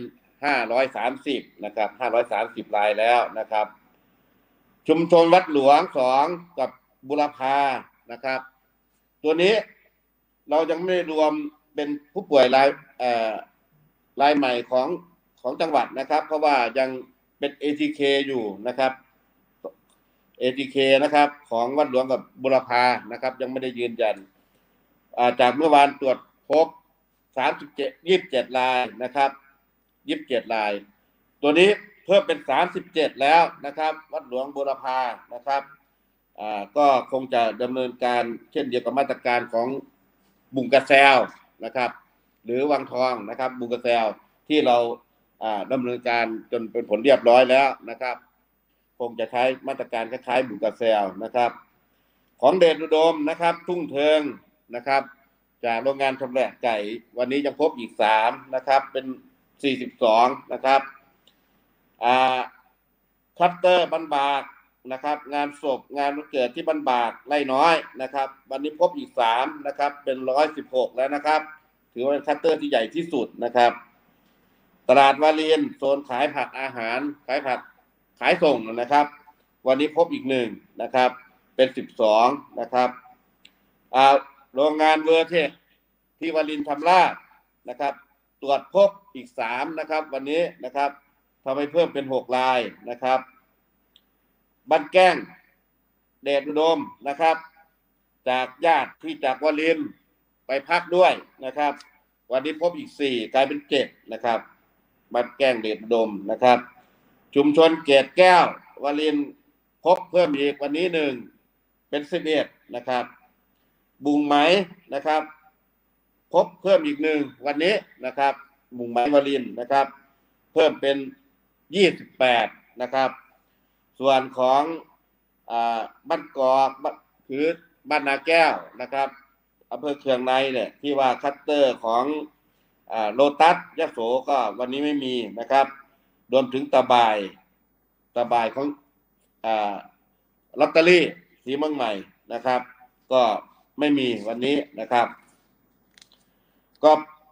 530นะครับ530รายแล้วนะครับชุมชนวัดหลวง2กับบุรพานะครับตัวนี้เรายังไม่รวมเป็นผู้ป่วยรายใหม่ของจังหวัดนะครับเพราะว่ายังเป็น ATK อยู่นะครับ ATK นะครับของวัดหลวงกับบุรพานะครับยังไม่ได้ยืนยันจากเมื่อวานตรวจพบ27รายนะครับ27รายตัวนี้เพิ่มเป็น37แล้วนะครับวัดหลวงบุรพานะครับก็คงจะดำเนินการเช่นเดียวกับมาตรการของบุงกระแซวนะครับหรือวังทองนะครับบุงกระแซวที่เราดำเนินการจนเป็นผลเรียบร้อยแล้วนะครับคงจะใช้มาตรการคล้ายๆบุงกระแซวนะครับของเดชอุดมนะครับทุ่งเทิงนะครับจากโรงงานชำแหละไก่วันนี้ยังพบอีก3นะครับเป็น42นะครับคัตเตอร์บันบากนะครับงานศพงานวันเกิดที่บันบากไร่น้อยนะครับวันนี้พบอีก3นะครับเป็น116แล้วนะครับถือว่าเป็นคัตเตอร์ที่ใหญ่ที่สุดนะครับตลาดวารินโซนขายผักอาหารขายผักขายส่งนะครับวันนี้พบอีก1นะครับเป็น12นะครับโรงงานเวอร์เทคที่วารินทำลาดนะครับตรวจพบอีก3นะครับวันนี้นะครับทำให้เพิ่มเป็น6รายนะครับบ้านแก้งเดชอุดมนะครับจากญาติที่จากวารินไปพักด้วยนะครับวันนี้พบอีก4กลายเป็น7นะครับบ้านแก้งเดชอุดมนะครับชุมชนเกตแก้ววารินพบเพิ่มอีกวันนี้1เป็น11นะครับบุงไหมนะครับพบเพิ่มอีก1วันนี้นะครับบุงไหมวารินนะครับเพิ่มเป็น28นะครับส่วนของบ้านกอกคือบ้านนาแก้วนะครับอำเภอเคืองในเนี่ยที่ว่าคัตเตอร์ของโลตัสยโสก็วันนี้ไม่มีนะครับรวมถึงตะบ่ายของลอตเตอรี่สีเมืองใหม่นะครับก็ไม่มีวันนี้นะครับก็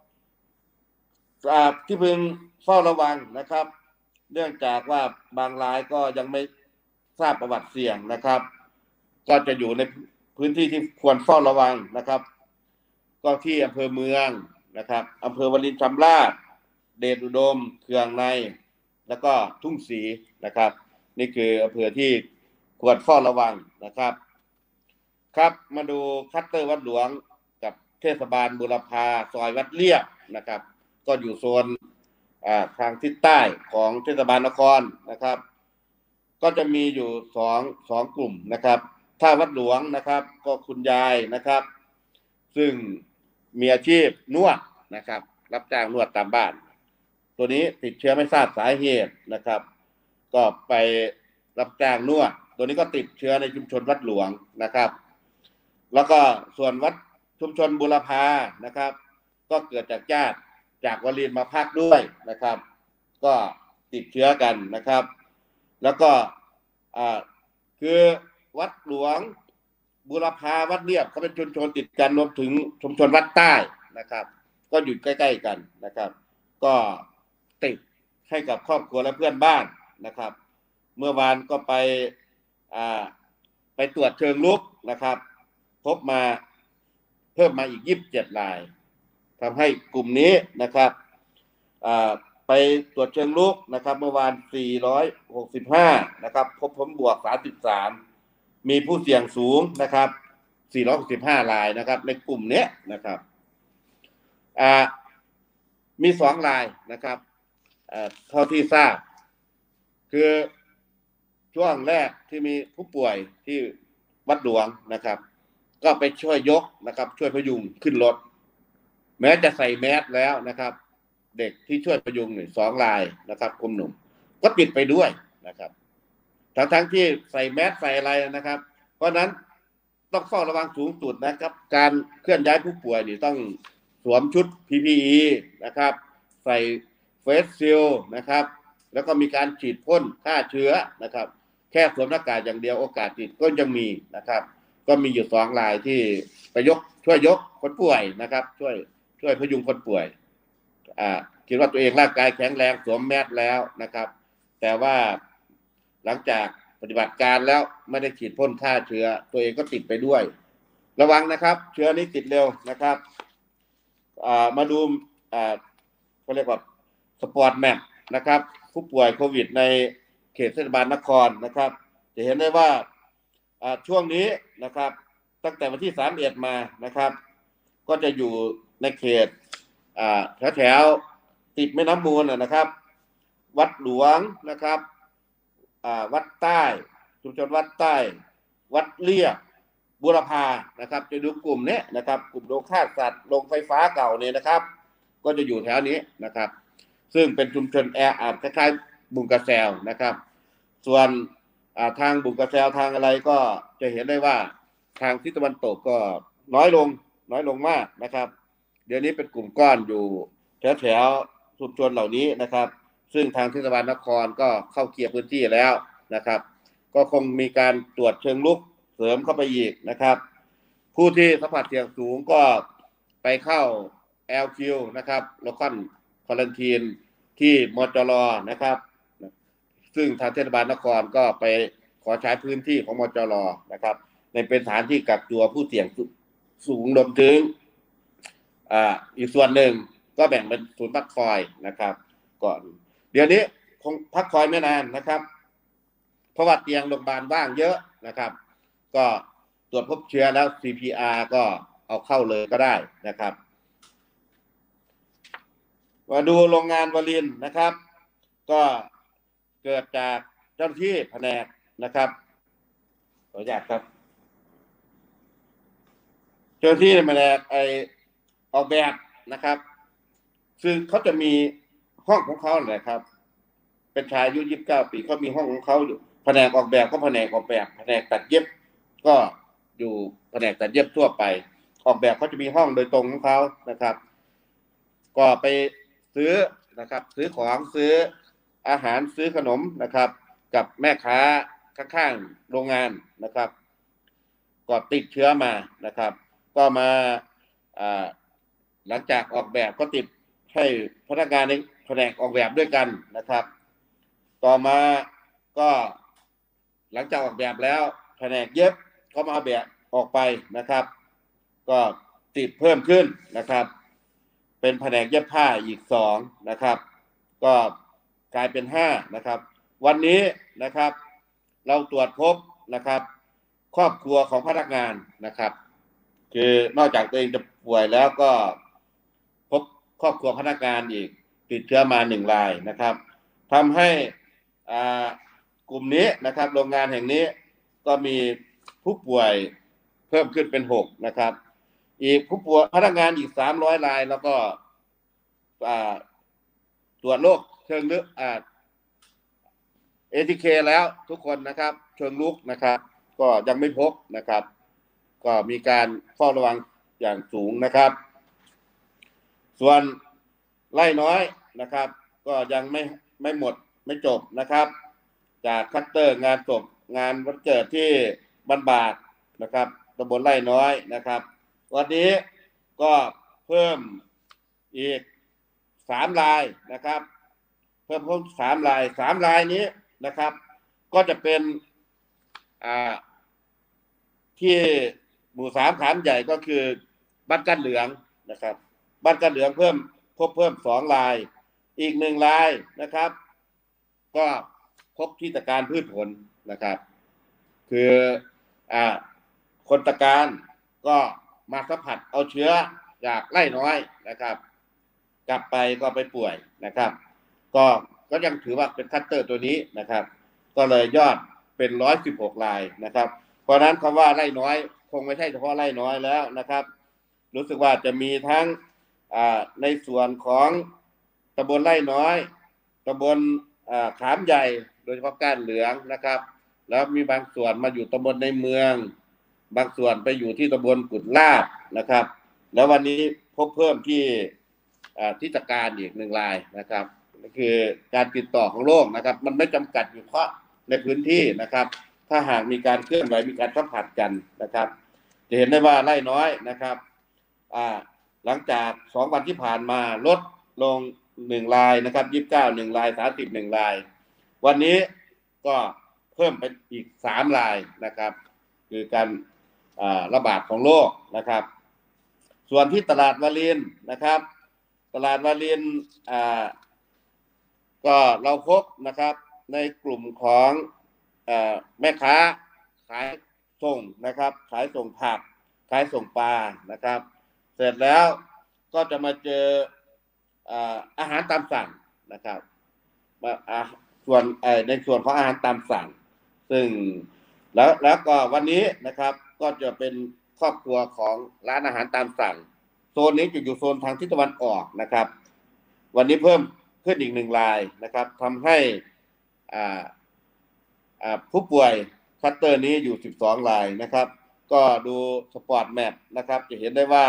ที่พึงเฝ้าระวังนะครับเนื่องจากว่าบางรายก็ยังไม่ทราบประวัติเสี่ยงนะครับก็จะอยู่ในพื้นที่ที่ควรเฝ้าระวังนะครับก็ที่อำเภอเมืองนะครับอำเภอวารินชำราบเดชอุดมเคืองในแล้วก็ทุ่งศรีนะครับนี่คืออำเภอที่ควรเฝ้าระวังนะครับครับมาดูคัตเตอร์วัดหลวงกับเทศบาลบุรพาซอยวัดเลียบนะครับก็อยู่โซนทางทิศใต้ของเทศบาลนครนะครับก็จะมีอยู่สองกลุ่มนะครับถ้าวัดหลวงนะครับก็คุณยายนะครับซึ่งมีอาชีพนวดนะครับรับจ้างนวดตามบ้านตัวนี้ติดเชื้อไม่ทราบสาเหตุนะครับก็ไปรับจ้างนวดตัวนี้ก็ติดเชื้อในชุมชนวัดหลวงนะครับแล้วก็ส่วนวัดชุมชนบุรพานะครับก็เกิดจากญาติจากวารินมาพักด้วยนะครับก็ติดเชื้อกันนะครับแล้วก็คือวัดหลวงบุรพาวัดเลียบเขาเป็นชุมชนติดกันรวมถึงชุมชนวัดใต้นะครับก็อยู่ใกล้ๆกันนะครับก็ติดให้กับครอบครัวและเพื่อนบ้านนะครับเมื่อวานก็ไปตรวจเชิงลุกนะครับพบมาเพิ่มมาอีก27รายทำให้กลุ่มนี้นะครับไปตรวจเชิงลุกนะครับเมื่อวาน465นะครับพบผลบวก33มีผู้เสี่ยงสูงนะครับ465รายนะครับในกลุ่มนี้นะครับมี2รายนะครับเท่าที่ทราบคือช่วงแรกที่มีผู้ป่วยที่วัดหลวงนะครับก็ไปช่วยยกนะครับช่วยพยุงขึ้นรถแม้จะใส่แมสแล้วนะครับเด็กที่ช่วยพยุง2รายนะครับกลุ่มหนุ่มก็ติดไปด้วยนะครับทั้งที่ใส่แมสใส่อะไรนะครับเพราะนั้นต้องเฝ้าระวังสูงสุดนะครับการเคลื่อนย้ายผู้ป่วยนี่ต้องสวมชุด PPE นะครับใส่เฟสชิลด์นะครับแล้วก็มีการฉีดพ่นฆ่าเชื้อนะครับแค่สวมหน้ากากอย่างเดียวโอกาสติดก็ยังมีนะครับก็มีอยู่2รายที่ไปช่วยยกคนป่วยนะครับช่วยพยุงคนป่วยคิดว่าตัวเองร่างกายแข็งแรงสวมแมสแล้วนะครับแต่ว่าหลังจากปฏิบัติการแล้วไม่ได้ฉีดพ่นฆ่าเชื้อตัวเองก็ติดไปด้วยระวังนะครับเชื้อนี้ติดเร็วนะครับมาดูเขาเรียกว่าสปอร์ตแมปนะครับผู้ป่วยโควิดในเขตเทศบาลนครนะครับจะเห็นได้ว่าช่วงนี้นะครับตั้งแต่วันที่31มานะครับก็จะอยู่ในเขตแถวติดแม่น้ำมูลนะครับ วัดหลวงนะครับวัดใต้ชุมชนวัดใต้วัดเลียบบุรพานะครับจะดูกลุ่มนี้นะครับกลุ่มโรงฆ่าสัตว์โรงไฟฟ้าเก่าเนี่ยนะครับก็จะอยู่แถวนี้นะครับซึ่งเป็นชุมชนแออัดคล้ายๆบุงกระแซวนะครับส่วนทางบุงกระแซวทางอะไรก็จะเห็นได้ว่าทางทิศตะวันตกก็น้อยลงมากนะครับเดี๋ยวนี้เป็นกลุ่มก้อนอยู่แถวชุมชนเหล่านี้นะครับซึ่งทางเทศบาลนครก็เข้าเคลียร์พื้นที่แล้วนะครับก็คงมีการตรวจเชิงลุกเสริมเข้าไปอีกนะครับผู้ที่สัมผัสเสี่ยงสูงก็ไปเข้า LQ นะครับโลคอลควอรันทีนที่มจรนะครับซึ่งทางเทศบาลนครก็ไปขอใช้พื้นที่ของมจรนะครับในเป็นสถานที่กักตัวผู้เสี่ยงสูงรวมถึงอีกส่วนหนึ่งก็แบ่งเป็นศูนย์พักคอยนะครับก่อนเดี๋ยวนี้คงพักคอยไม่นานนะครับเพราะว่าเตียงโรงพยาบาลว่างเยอะนะครับก็ตรวจพบเชื้อแล้ว CPR ก็เอาเข้าเลยก็ได้นะครับมาดูโรงงานวลินนะครับก็เกิดจากเจ้าหน้าที่แผนกนะครับขออนุญาตครับเจ้าหน้าที่แผนกออกแบบนะครับซึ่งเขาจะมีห้องของเขาเลยครับเป็นชายอายุ29 ปีเขามีห้องของเขาอยู่แผนกออกแบบก็แผนกออกแบบแผนกตัดเย็บก็อยู่แผนกตัดเย็บทั่วไปออกแบบเขาจะมีห้องโดยตรงของเขานะครับก็ไปซื้อนะครับซื้อของซื้ออาหารซื้อขนมนะครับกับแม่ค้าข้างๆโรงงานนะครับก็ติดเชื้อมานะครับก็มาหลังจากออกแบบก็ติดให้พนักงานในแผนกออกแบบด้วยกันนะครับต่อมาก็หลังจากออกแบบแล้วแผนกเย็บก็มาเอาแบบออกไปนะครับก็ติดเพิ่มขึ้นนะครับเป็นแผนกเย็บผ้าอีก2นะครับก็กลายเป็น5นะครับวันนี้นะครับเราตรวจพบนะครับครอบครัวของพนักงานนะครับคือนอกจากตัวเองจะป่วยแล้วก็พบครอบครัวพนักงานอีกติดเชื้อมา1 รายนะครับทำให้กลุ่มนี้นะครับโรงงานแห่งนี้ก็มีผู้ป่วยเพิ่มขึ้นเป็น6นะครับอีกผู้ป่วยพนักงานอีก300 รายแล้วก็ตรวจโรคเชิงลึกATK แล้วทุกคนนะครับเชิงลุกนะครับก็ยังไม่พบนะครับก็มีการเฝ้าระวังอย่างสูงนะครับส่วนไร่น้อยนะครับก็ยังไม่หมดไม่จบนะครับจากคัตเตอร์งานศพงานวันเกิดที่บ้านบากนะครับตำบลไร่น้อยนะครับวันนี้ก็เพิ่มอีก3 รายนะครับเพิ่ม3 ราย3 รายนี้นะครับก็จะเป็นที่หมู่3ขามใหญ่ก็คือบ้านกันเหลืองนะครับบ้านกันเหลืองเพิ่ม2 รายอีก1 รายนะครับก็พบที่ตะการพืชผลนะครับคือคนตะการก็มาสัมผัสเอาเชื้อจากไร่น้อยนะครับกลับไปก็ไปป่วยนะครับก็ยังถือว่าเป็นคัตเตอร์ตัวนี้นะครับก็เลยยอดเป็น116 รายนะครับเพราะนั้นคำว่าไร่น้อยคงไม่ใช่เฉพาะไร่น้อยแล้วนะครับรู้สึกว่าจะมีทั้งในส่วนของตำบลไร่น้อยตำบลขามใหญ่โดยเฉพาะก้านเหลืองนะครับแล้วมีบางส่วนมาอยู่ตำบลในเมืองบางส่วนไปอยู่ที่ตำบลกุดลาดนะครับแล้ววันนี้พบเพิ่มที่ตะการอีก1 รายนะครับนี่คือการติดต่อของโรคนะครับมันไม่จำกัดอยู่เฉพาะในพื้นที่นะครับถ้าหากมีการเคลื่อนไหวมีการสัมผัสกันนะครับจะเห็นได้ว่าไร่น้อยนะครับหลังจาก2 วันที่ผ่านมาลดลง1 รายนะครับ29 1 ราย30 1 รายวันนี้ก็เพิ่มเป็นอีก3 รายนะครับคือการระบาดของโรคนะครับส่วนที่ตลาดวารินนะครับตลาดวารินก็เราพบนะครับในกลุ่มของแม่ค้าขายส่งนะครับขายส่งผักขายส่งปลานะครับเสร็จแล้วก็จะมาเจออาหารตามสั่งนะครับส่วนในส่วนของอาหารตามสั่งซึ่งแล้วก็วันนี้นะครับก็จะเป็นครอบครัวของร้านอาหารตามสั่งโซนนี้จะอยู่โซนทางทิศตะวันออกนะครับวันนี้เพิ่มขึ้นอีก1 รายนะครับทำให้ผู้ป่วยคัตเตอร์นี้อยู่12 รายนะครับก็ดูสปอร์ตแมปนะครับจะเห็นได้ว่า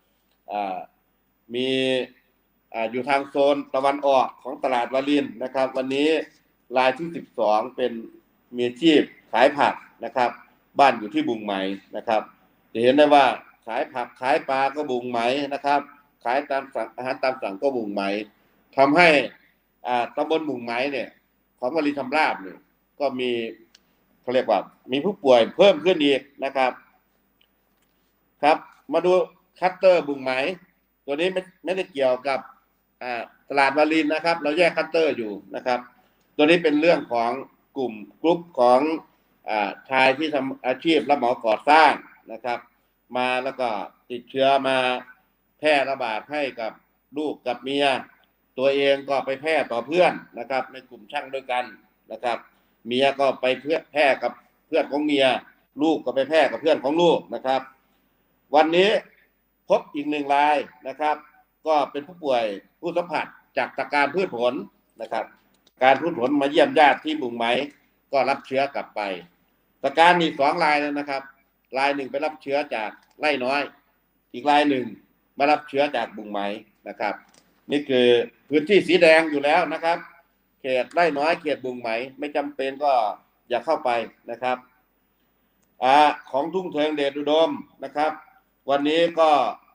มีอยู่ทางโซนตะวันออกของตลาดวารินนะครับวันนี้รายที่12เป็นมีอาชีพขายผักนะครับบ้านอยู่ที่บุงไหมนะครับจะเห็นได้ว่าขายผักขายปลาก็บุงไหมนะครับขายตามสั่งอาหารตามสั่งก็บุงไหมทำให้ตำบลบุงไหมเนี่ยของวารินชำราบเนี่ยก็มีเขาเรียกว่ามีผู้ป่วยเพิ่มขึ้นอีกนะครับครับมาดูคัตเตอร์บุงไหมตัวนี้ไม่ได้เกี่ยวกับตลาดวารินนะครับเราแยกคัตเตอร์อยู่นะครับตัวนี้เป็นเรื่องของกลุ่มของชายที่ทำอาชีพรับเหมาก่อสร้างนะครับมาแล้วก็ติดเชื้อมาแพร่ระบาดให้กับลูกกับเมียตัวเองก็ไปแพร่ต่อเพื่อนนะครับในกลุ่มช่างด้วยกันนะครับเมียก็ไปแพร่กับเพื่อนของเมียลูกก็ไปแพร่กับเพื่อนของลูกนะครับวันนี้พบอีก1 รายนะครับก็เป็นผู้ป่วยผู้สัมผัสจากตะการพืชผลนะครับการพืชผลมาเยี่ยมญาติที่บุงไหมก็รับเชื้อกลับไปตะการอีก2 รายแล้วนะครับรายหนึ่งไปรับเชื้อจากไร่น้อยอีกรายหนึ่งมารับเชื้อจากบุงไหมนะครับนี่คือพื้นที่สีแดงอยู่แล้วนะครับเขตไร่น้อยเขตบุงไหมไม่จำเป็นก็อย่าเข้าไปนะครับของทุ่งเทิงเดชอุดมนะครับวันนี้ก็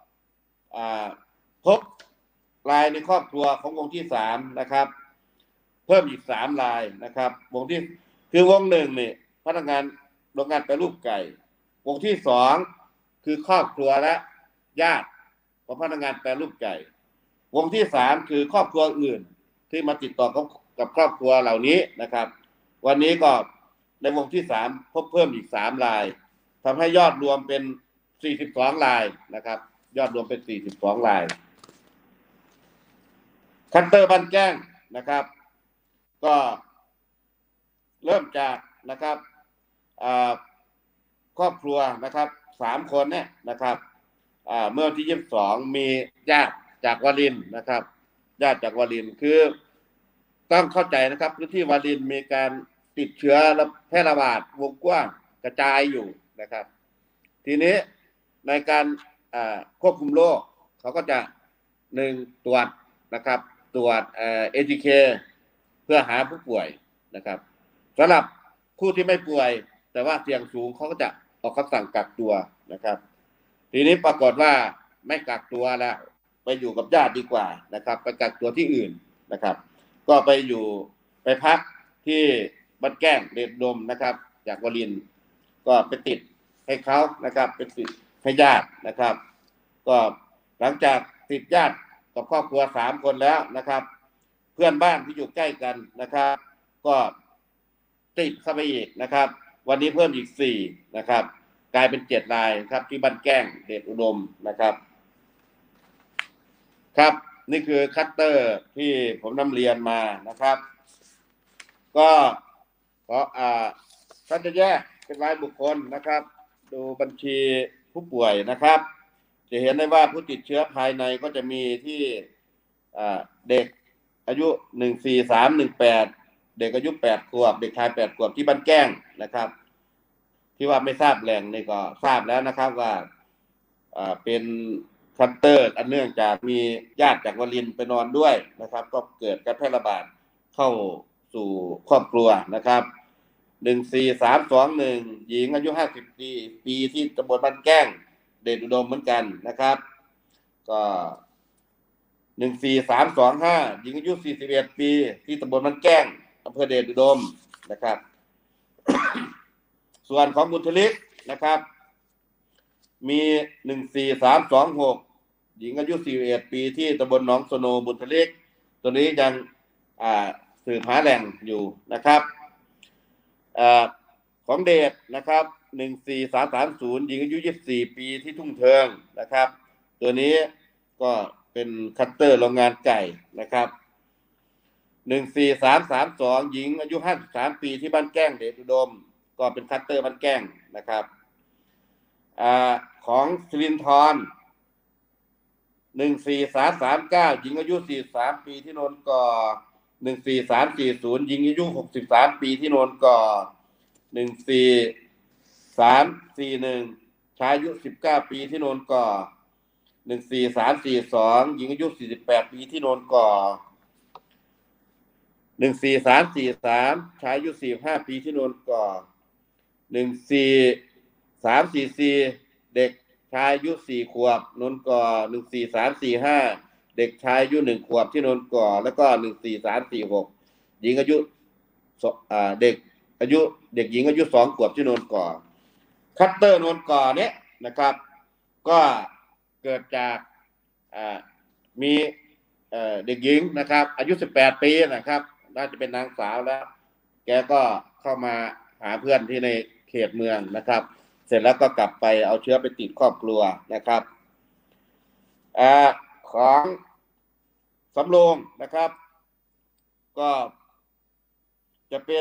พบรายในครอบครัวของวงที่3นะครับเพิ่มอีก3 รายนะครับวงที่คือวง1นี่พนักงานโรงงานแปรรูปไก่วงที่2คือครอบครัวและญาติของพนักงานแปรรูปไก่วงที่3คือครอบครัวอื่นที่มาติดต่อกับครอบครัวเหล่านี้นะครับวันนี้ก็ในวงที่3พบเพิ่มอีก3 รายทำให้ยอดรวมเป็น42 รายนะครับยอดรวมเป็น42 รายคัตเตอร์บ้านแก้งนะครับก็เริ่มจากนะครับครอบครัวนะครับ3 คนเนี่ยนะครับเมื่อที่22มีญาติจากวารินนะครับญาติจากวารินคือต้องเข้าใจนะครับพื้นที่วารินมีการติดเชื้อและแพร่ระบาดวงกว้างกระจายอยู่นะครับทีนี้ในการควบคุมโรคเขาก็จะ1ตรวจนะครับตรวจATK เพื่อหาผู้ป่วยนะครับสำหรับผู้ที่ไม่ป่วยแต่ว่าเสี่ยงสูงเขาก็จะออกคำสั่งกักตัวนะครับทีนี้ปรากฏว่าไม่กักตัวแล้วไปอยู่กับญาติดีกว่านะครับไปกักตัวที่อื่นนะครับก็ไปพักที่บ้านแก้งเดชอุดมนะครับจากวารินก็ไปติดให้เขานะครับไปติดให้ญาตินะครับก็หลังจากติดญาติกับครอบครัว3 คนแล้วนะครับเพื่อนบ้านที่อยู่ใกล้กันนะครับก็ติดเข้าไปอีกนะครับวันนี้เพิ่มอีก4นะครับกลายเป็น7 รายครับที่บ้านแก้งเดชอุดมนะครับครับนี่คือคัตเตอร์ที่ผมนำเรียนมานะครับก็ท่านจะแยกเป็นรายบุคคลนะครับดูบัญชีผู้ป่วยนะครับจะเห็นได้ว่าผู้ติดเชื้อภายในก็จะมีที่เด็กอายุ14318เด็กอายุ8 ขวบเด็กชาย8 ขวบที่บ้านแก้งนะครับที่ว่าไม่ทราบแหล่งนี่ก็ทราบแล้วนะครับว่าเป็นคัตเตอร์อันเนื่องจากมีญาติจากวารินไปนอนด้วยนะครับก็เกิดการแพร่ระบาดเข้าสู่ครอบครัวนะครับ14321หญิงอายุ50 ปีที่ตำบลบ้านแก้งเดชอุดมเหมือนกันนะครับก็14325หญิงอายุ41 ปีที่ตำบลบ้านแก้งอำเภอเดชอุดมนะครับ ส่วนของบุญทลิกนะครับมี14326หญิงอายุ41 ปีที่ตำบลหนองสโนบุญทลิกตัวนี้ยังสืบหาแหล่งอยู่นะครับของเดชนะครับ 14330หญิงอายุ24ปีที่ทุ่งเทิงนะครับตัวนี้ก็เป็นคัตเตอร์โรงงานไก่นะครับ14332หญิงอายุ53ปีที่บ้านแก้งเดชอุดมก็เป็นคัตเตอร์บ้านแก้งนะครับของสิรินธร14339หญิงอายุ43ปีที่โนนก่อ14340หญิงอายุ63ปีที่โนนก่อ14341ชายอายุ19ปีที่โนนก่อ14342หญิงอายุ48ปีที่โนนก่อ14343ชายอายุ45ปีที่โนนก่อ14344เด็กชายอายุ4ขวบโนนก่อ14345เด็กชายอายุ1ขวบที่โนนก่อแล้วก็14346หญิงอายุเด็กหญิงอายุ2ขวบที่โนนก่อคัตเตอร์โนนก่อเนี้ยนะครับก็เกิดจากมีเด็กหญิงนะครับอายุ18ปีนะครับน่าจะเป็นนางสาวแล้วแกก็เข้ามาหาเพื่อนที่ในเขตเมืองนะครับเสร็จแล้วก็กลับไปเอาเชื้อไปติดครอบครัวนะครับของสำโรงนะครับก็จะเป็น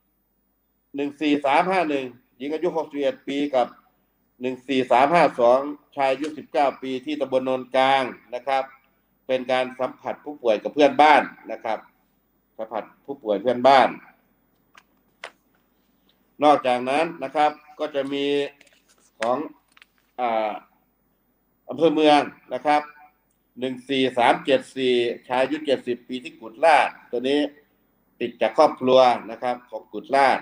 14351หญิงอายุ61ปีกับ14352ชายอายุ19ปีที่ตำบลโนนกลางนะครับเป็นการสัมผัสผู้ป่วยกับเพื่อนบ้านนะครับสัมผัสผู้ป่วยเพื่อนบ้านนอกจากนั้นนะครับก็จะมีของอำเภอเมืองนะครับ14374ชายอายุ70ปีที่กุฎลาดตัวนี้ติดจากครอบครัวนะครับของกุฎลาด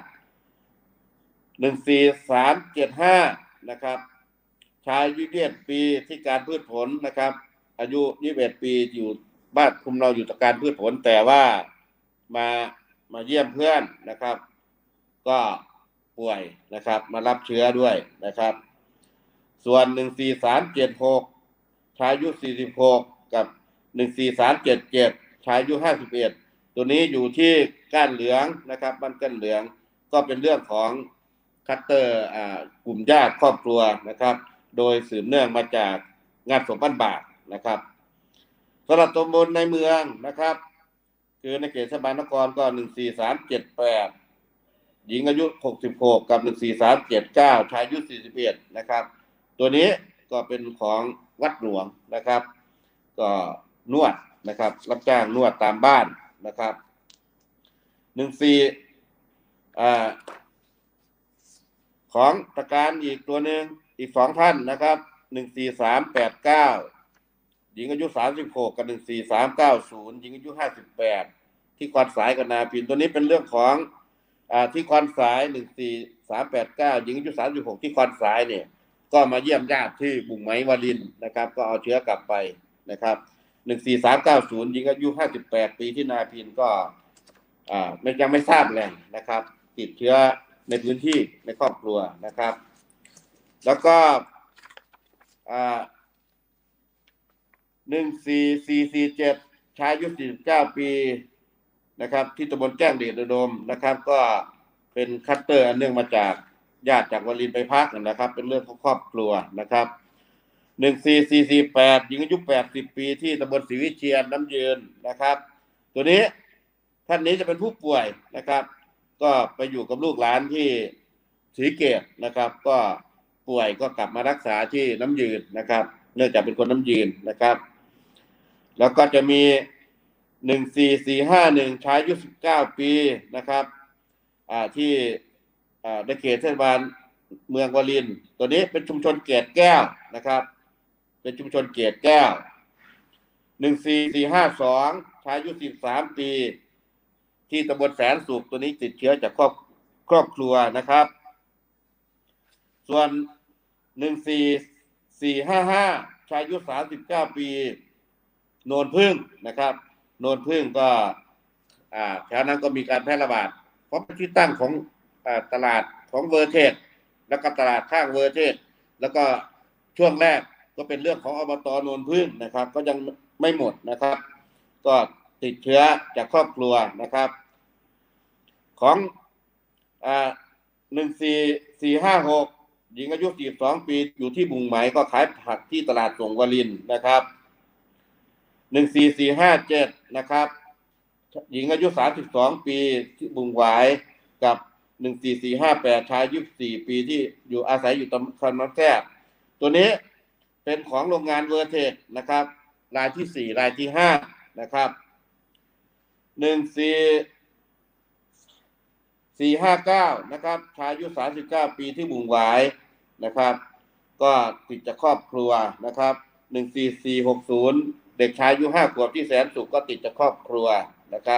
14375นะครับชายอายุ21ปีที่การพืชผลนะครับอายุ21ปีอยู่บ้านคุมเราอยู่จากการพืชผลแต่ว่ามาเยี่ยมเพื่อนนะครับก็ป่วยนะครับมารับเชื้อด้วยนะครับส่วน14376ชายอายุ46กับ14377ชายอายุ51ตัวนี้อยู่ที่ก้านเหลืองนะครับบ้านก้านเหลืองก็เป็นเรื่องของคัตเตอร์กลุ่มญาติครอบครัวนะครับโดยสืบเนื่องมาจากงานศพบ้านบากนะครับสำหรับตำบลในเมืองนะครับคือในเขตเทศบาลนครก็14378หญิงอายุ66กับ14379ชายอายุ41นะครับตัวนี้ก็เป็นของวัดหลวงนะครับก็นวดนะครับรับจ้างนวดตามบ้านนะครับของตะการอีกตัวหนึ่งอีก2ท่านนะครับ14389หญิงอายุ36กับ14390หญิงอายุ58ที่คอนสายกับนาพินตัวนี้เป็นเรื่องของที่คอนสาย14389หญิงอายุ36ที่คอนสายเนี่ยก็มาเยี่ยมญาติที่บุ่งไม้วารินนะครับก็เอาเชื้อกลับไปนะครับ14390หญิงอายุ58ปีที่นาพินก็ยังไม่ทราบแหล่งนะครับติดเชื้อในพื้นที่ในครอบครัวนะครับแล้วก็14447ชายอายุ49ปีนะครับที่ตำบลแก้งเดชอุดมนะครับก็เป็นคัตเตอร์อันเนื่องมาจากญาติจากวารินไปพักนะครับเป็นเรื่องของครอบครัวนะครับ14448หญิงอายุ80ปีที่ตำบลศรีวิเชียรน้ำยืนนะครับตัวนี้ท่านนี้จะเป็นผู้ป่วยนะครับก็ไปอยู่กับลูกหลานที่ศรีเกตนะครับก็ป่วยก็กลับมารักษาที่น้ำยืนนะครับเนื่องจากเป็นคนน้ำยืนนะครับแล้วก็จะมี14451ชายอายุ19ปีนะครับที่ในเขตเทศบาลเมืองวารินตัวนี้เป็นชุมชนเกตแก้วนะครับเป็นชุมชนเกตแก้ว14452ชายอายุ13ปีที่ตำบลแสนสุขตัวนี้ติดเชื้อจากครอบครัวนะครับส่วน14455ชายอายุ39ปีโนนพึ่งนะครับโนนพึ่งก็แถวนั้นก็มีการแพร่ระบาดเพราะเป็นที่ตั้งของตลาดของเวอร์เทสแล้วก็ตลาดข้างเวอร์เทสแล้วก็ช่วงแรกก็เป็นเรื่องของอบต.โนนพึ่งนะครับก็ยังไม่หมดนะครับก็ติดเชื้อจากครอบครัวนะครับของ14456 หญิงอายุ42ปีอยู่ที่บุงไหมก็ขายผักที่ตลาดส่งวลินนะครับ14457นะครับหญิงอายุ32ปีที่บุงหวายกับ14458ชาย24ปีที่อยู่อาศัยอยู่ตำบลน้ำแซ่บตัวนี้เป็นของโรงงานเวอร์เทคนะครับรายที่4รายที่5นะครับ14459นะครับชายอายุ39ปีที่บุงหวายนะครับก็ติดจากครอบครัวนะครับ14460เด็กชายอายุ5 ขวบที่แสนสุขก็ติดจากครอบครัวนะครับ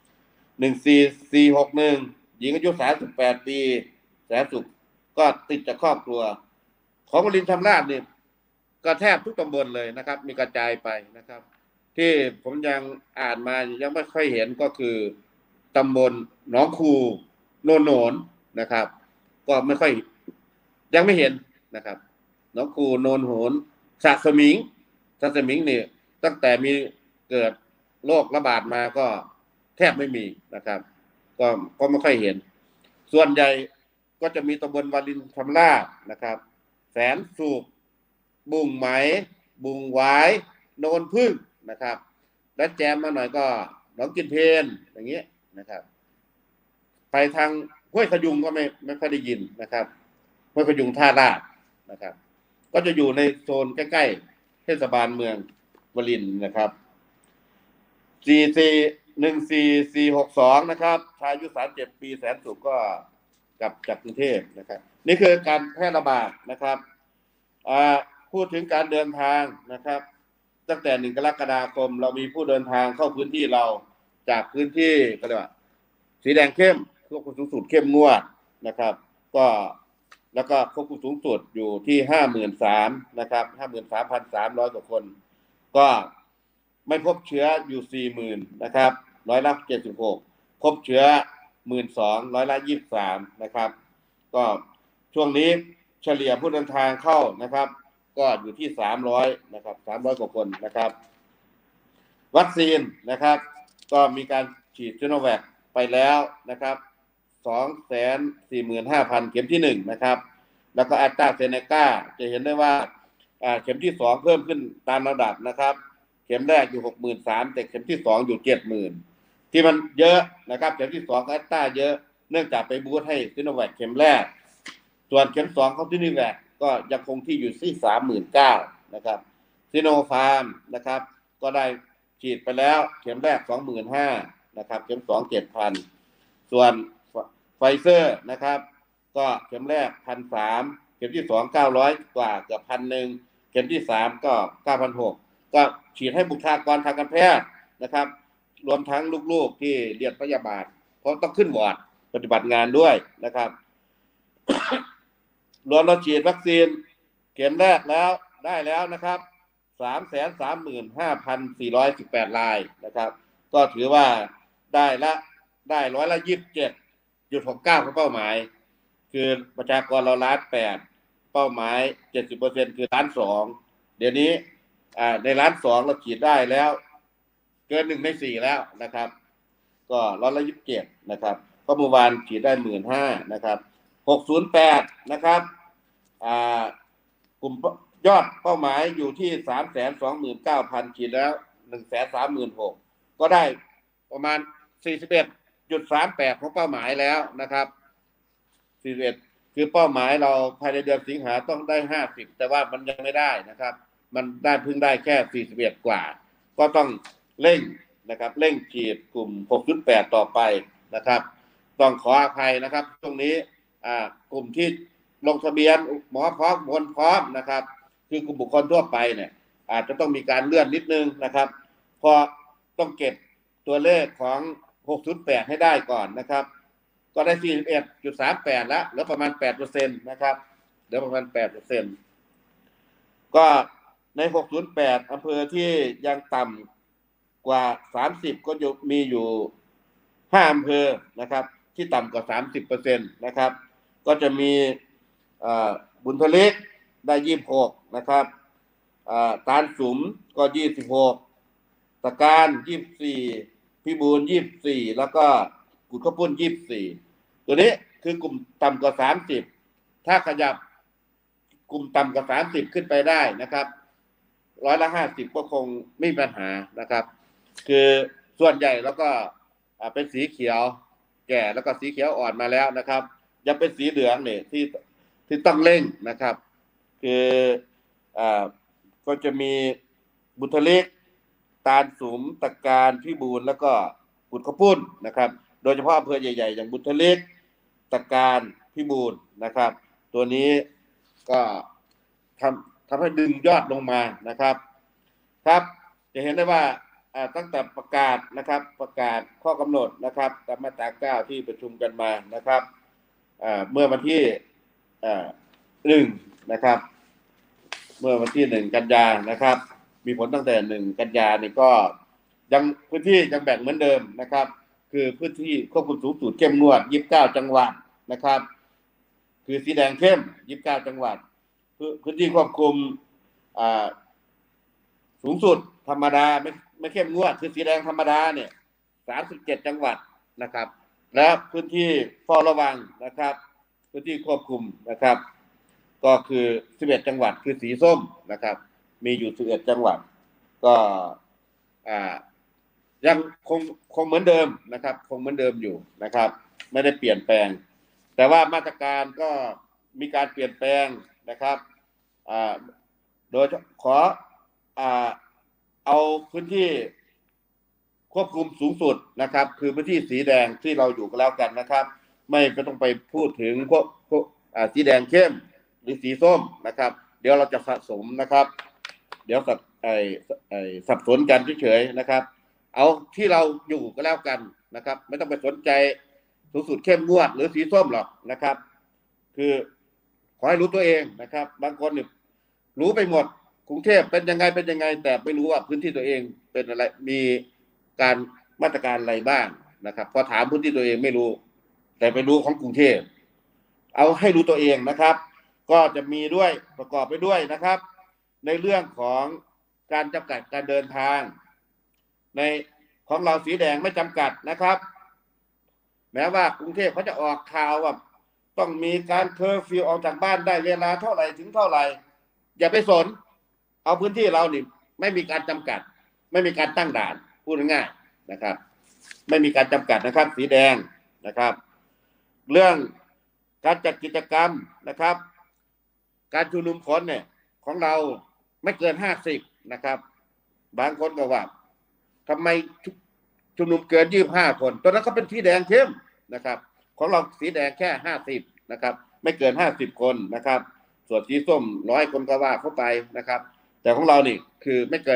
14461หญิงอายุ38ปีแสนสุขก็ติดจากครอบครัวของวลินชำราบนี่ก็แทบทุกตำบลเลยนะครับมีกระจายไปนะครับที่ผมยังอ่านมายังไม่ค่อยเห็นก็คือตำบลหนองคูโนนโหนนนะครับก็ไม่ค่อยยังไม่เห็นนะครับหนองคูโนนโหนสะสมิงนี่ตั้งแต่มีเกิดโรคระบาดมาก็แทบไม่มีนะครับก็ไม่ค่อยเห็นส่วนใหญ่ก็จะมีตำบลวารินชำราบนะครับแสนสุขบุงไหมบุงหวายโนนพึ่งนะครับและแจมมาหน่อยก็หนองกินเพลอย่างเงี้ยนะครับไปทางห้วยขยุงก็ไม่ค่อยได้ยินนะครับห้วยขยุงท่าราชนะครับก็จะอยู่ในโซนใกล้ๆเทศบาลเมืองวลินนะครับ14462นะครับชายอายุ37ปีแสนสุขก็กลับจากกรุงเทพนะครับนี่คือการแพร่ระบาดนะครับพูดถึงการเดินทางนะครับตั้งแต่1 กรกฎาคมเรามีผู้เดินทางเข้าพื้นที่เราจากพื้นที่ก็เรียกว่าสีแดงเข้มควบคุมสูงสุดเข้มงวดนะครับก็แล้วก็ควบคุมสูงสุดอยู่ที่53,000นะครับ53,300 กว่าคนก็ไม่พบเชื้ออยู่ 40,000 นะครับ76%พบเชื้อ 12,000 23%นะครับก็ช่วงนี้เฉลี่ยผู้เดินทางเข้านะครับก็อยู่ที่300นะครับ300 กว่าคนนะครับวัคซีนนะครับก็มีการฉีดซิโนแวคไปแล้วนะครับ245,000 เข็มที่1นะครับแล้วก็แอสตราเซเนกาจะเห็นได้ว่าเข็มที่2เพิ่มขึ้นตามระดับนะครับเข็มแรกอยู่ 63,000 แต่เข็มที่2อยู่ 70,000 ที่มันเยอะนะครับเข็มที่2แอสตราเยอะเนื่องจากไปบูสต์ให้ซิโนแวคเข็มแรกส่วนเข็ม2ของซิโนแวคก็ยังคงที่อยู่ที่ 39,000 นะครับซิโนฟาร์มนะครับก็ได้ฉีดไปแล้วเข็มแรก 25,000 นะครับเข็ม2 7,000 ส่วนไฟเซอร์นะครับก็เข็มแรก 1,300 เข็มที่2 900 กว่าเกือบ 1,000 เข็มที่3ก็ 9,600 ก็ฉีดให้บุคลากรทางการแพทย์นะครับรวมทั้งลูกๆที่เรียนพยาบาลเพราะต้องขึ้นวอร์ดปฏิบัติงานด้วยนะครับ รวมเราฉีดวัคซีนเข็มแรกแล้วได้แล้วนะครับ 335,418 รายนะครับก็ถือว่าได้27.69% ของเป้าหมายคือประชากรเรา1,800,000เป้าหมาย 70% คือ1,200,000เดี๋ยวนี้ใน1,200,000เราฉีดได้แล้วเกิน1 ใน 4แล้วนะครับก็127นะครับก็เมื่อวานฉีดได้ 15,000 นะครับ608นะครับกลุ่มยอดเป้าหมายอยู่ที่ 329,000 ฉีดแล้ว 136,000 ก็ได้ประมาณ 41.38% ของเป้าหมายแล้วนะครับ41คือเป้าหมายเราภายในเดือนสิงหาต้องได้50แต่ว่ามันยังไม่ได้นะครับมันได้เพิ่งได้แค่41กว่าก็ต้องเร่งนะครับเร่งฉีดกลุ่ม 6.8 ต่อไปนะครับต้องขออภัยนะครับตรงนี้กลุ่มที่ลงทะเบียนหมอพร้อมมวลพร้อมนะครับคือกลุ่มบุคคลทั่วไปเนี่ยอาจจะต้องมีการเลื่อนนิดนึงนะครับพอต้องเก็บตัวเลขของ 6.8 ให้ได้ก่อนนะครับก็ได้ 41.38 แล้วเหลือประมาณ 8% นะครับเหลือประมาณ 8% ก็ใน 608 อำเภอที่ยังต่ำกว่า30ก็มีอยู่5อำเภอนะครับที่ต่ำกว่า 30% นะครับก็จะมีบุญทลิกได้26นะครับตาลสุมก็26ตะการ24พิบูล24แล้วก็กุดข้าวปุ้น24ตัวนี้คือกลุ่มต่ำกว่า30ถ้าขยับกลุ่มต่ำกว่า30ขึ้นไปได้นะครับ50%ก็คงไม่มีปัญหานะครับคือส่วนใหญ่แล้วก็เป็นสีเขียวแก่แล้วก็สีเขียวอ่อนมาแล้วนะครับยังเป็นสีเหลืองเนี่ยที่ต้องเร่งนะครับคือก็จะมีบุทลิกตาลสุมตะการพิบูลแล้วก็กุดข้าวปุ้นนะครับโดยเฉพาะอำเภอใหญ่ๆอย่างบุทลิกตะการพิบูลนะครับตัวนี้ก็ทำให้ดึงยอดลงมานะครับครับจะเห็นได้ว่าตั้งแต่ประกาศนะครับประกาศข้อกำหนดนะครับตามมาตรา9ที่ประชุมกันมานะครับเมื่อวันที่1นะครับเมื่อวันที่1กันยายนนะครับมีผลตั้งแต่1กันยายนนี่ก็ยังพื้นที่ยังแบ่งเหมือนเดิมนะครับคือพื้นที่ควบคุมสูงสุดเข้มงวด29จังหวัดนะครับคือสีแดงเข้ม29จังหวัดพื้นที่ควบคุมสูงสุดธรรมดาไม่เข้มงวดคือสีแดงธรรมดาเนี่ย37จังหวัดนะครับและพื้นที่เฝ้าระวังนะครับพื้นที่ควบคุมนะครับก็คือ11จังหวัดคือสีส้มนะครับมีอยู่11จังหวัดก็ยังคงเหมือนเดิมนะครับคงเหมือนเดิมอยู่นะครับไม่ได้เปลี่ยนแปลงแต่ว่ามาตรการก็มีการเปลี่ยนแปลงนะครับโดยขอเอาพื้นที่ควบคุมสูงสุดนะครับคือพื้นที่สีแดงที่เราอยู่กันแล้วกันนะครับไม่ต้องไปพูดถึงพวกสีแดงเข้มหรือสีส้มนะครับเดี๋ยวเราจะสะสมนะครับเดี๋ยวสับสนกันเฉยๆนะครับเอาที่เราอยู่ก็แล้วกันนะครับไม่ต้องไปสนใจสูงสุดเข้มงวดหรือสีส้มหรอกนะครับคือขอให้รู้ตัวเองนะครับบางคนเนี่ยรู้ไปหมดกรุงเทพเป็นยังไงแต่ไม่รู้ว่าพื้นที่ตัวเองเป็นอะไรมีการมาตรการอะไรบ้างนะครับพอถามพื้นที่ตัวเองไม่รู้แต่ไปรู้ของกรุงเทพเอาให้รู้ตัวเองนะครับก็จะมีด้วยประกอบไปด้วยนะครับในเรื่องของการจำกัดการเดินทางในของเราสีแดงไม่จำกัดนะครับแม้ว่ากรุงเทพเขาจะออกข่าวว่าต้องมีการเคอร์ฟิวออกจากบ้านได้เวลาเท่าไหร่ถึงเท่าไหร่อย่าไปสนเอาพื้นที่เรานี่ไม่มีการจำกัดไม่มีการตั้งด่านพูดง่ายๆนะครับไม่มีการจำกัดนะครับสีแดงนะครับเรื่องการจัดกิจกรรมนะครับการชุมนุมคนเนี่ยของเราไม่เกิน50นะครับบางคนก็ว่าทำไมชุมนุมเกิน25คนตอนนั้นเขาเป็นสีแดงเข้มนะครับของเราสีแดงแค่50นะครับไม่เกิน50คนนะครับส่วนสีส้ม100คนก็ว่าเข้าไปนะครับแต่ของเรานี่คือไม่เกิน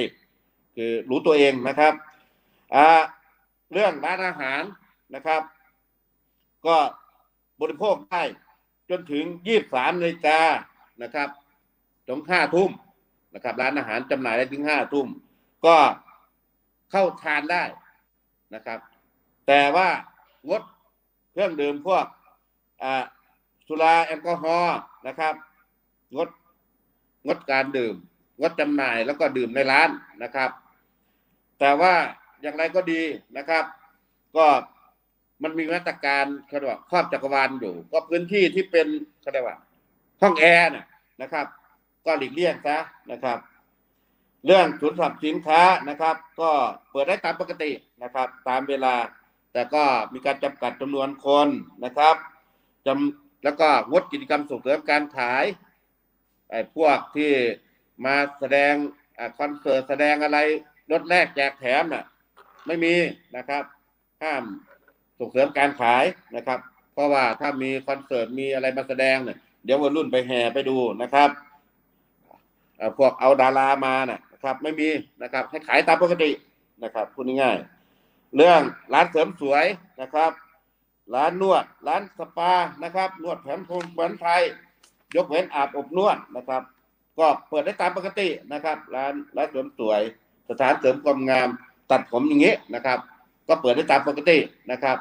50คือรู้ตัวเองนะครับเรื่องร้านอาหารนะครับก็บริโภคได้จนถึง23 นาฬิกานะครับถึง5 ทุ่มนะครับร้านอาหารจำหน่ายได้ถึง5 ทุ่มก็เข้าทานได้นะครับแต่ว่างดเครื่องดื่มพวกสุราแอลกอฮอล์นะครับงดการดื่มงดจำหน่ายแล้วก็ดื่มในร้านนะครับแต่ว่าอย่างไรก็ดีนะครับก็มันมีมาตรการเขาเรียกว่าครอบจักรวาลอยู่ก็พื้นที่ที่เป็นเขาเรียกว่าห้องแอร์นะครับก็หลีกเลี่ยงซะนะครับเรื่องศูนย์สินค้านะครับก็เปิดได้ตามปกตินะครับตามเวลาแต่ก็มีการจำกัดจำนวนคนนะครับแล้วก็งดกิจกรรมส่งเสริมการขายพวกที่มาแสดงคอนเสิร์ตแสดงอะไรลดแลกแจกแถมไม่มีนะครับห้ามส่งเสริมการขายนะครับเพราะว่าถ้ามีคอนเสิร์ตมีอะไรมาแสดงเนี่ยเดี๋ยววัยรุ่นไปแห่ไปดูนะครับพวกเอาดารามานะครับไม่มีนะครับให้ขายตามปกตินะครับพูดง่ายๆเรื่องร้านเสริมสวยนะครับร้านนวดร้านสปานะครับนวดแผนไทยยกเว้นอาบอบนวดนะครับก็เปิดได้ตามปกตินะครับร้านเสริมสวยสถานเสริมความงามตัดผมอย่างนี้นะครับก็เปิดได้ตามปกตินะครับ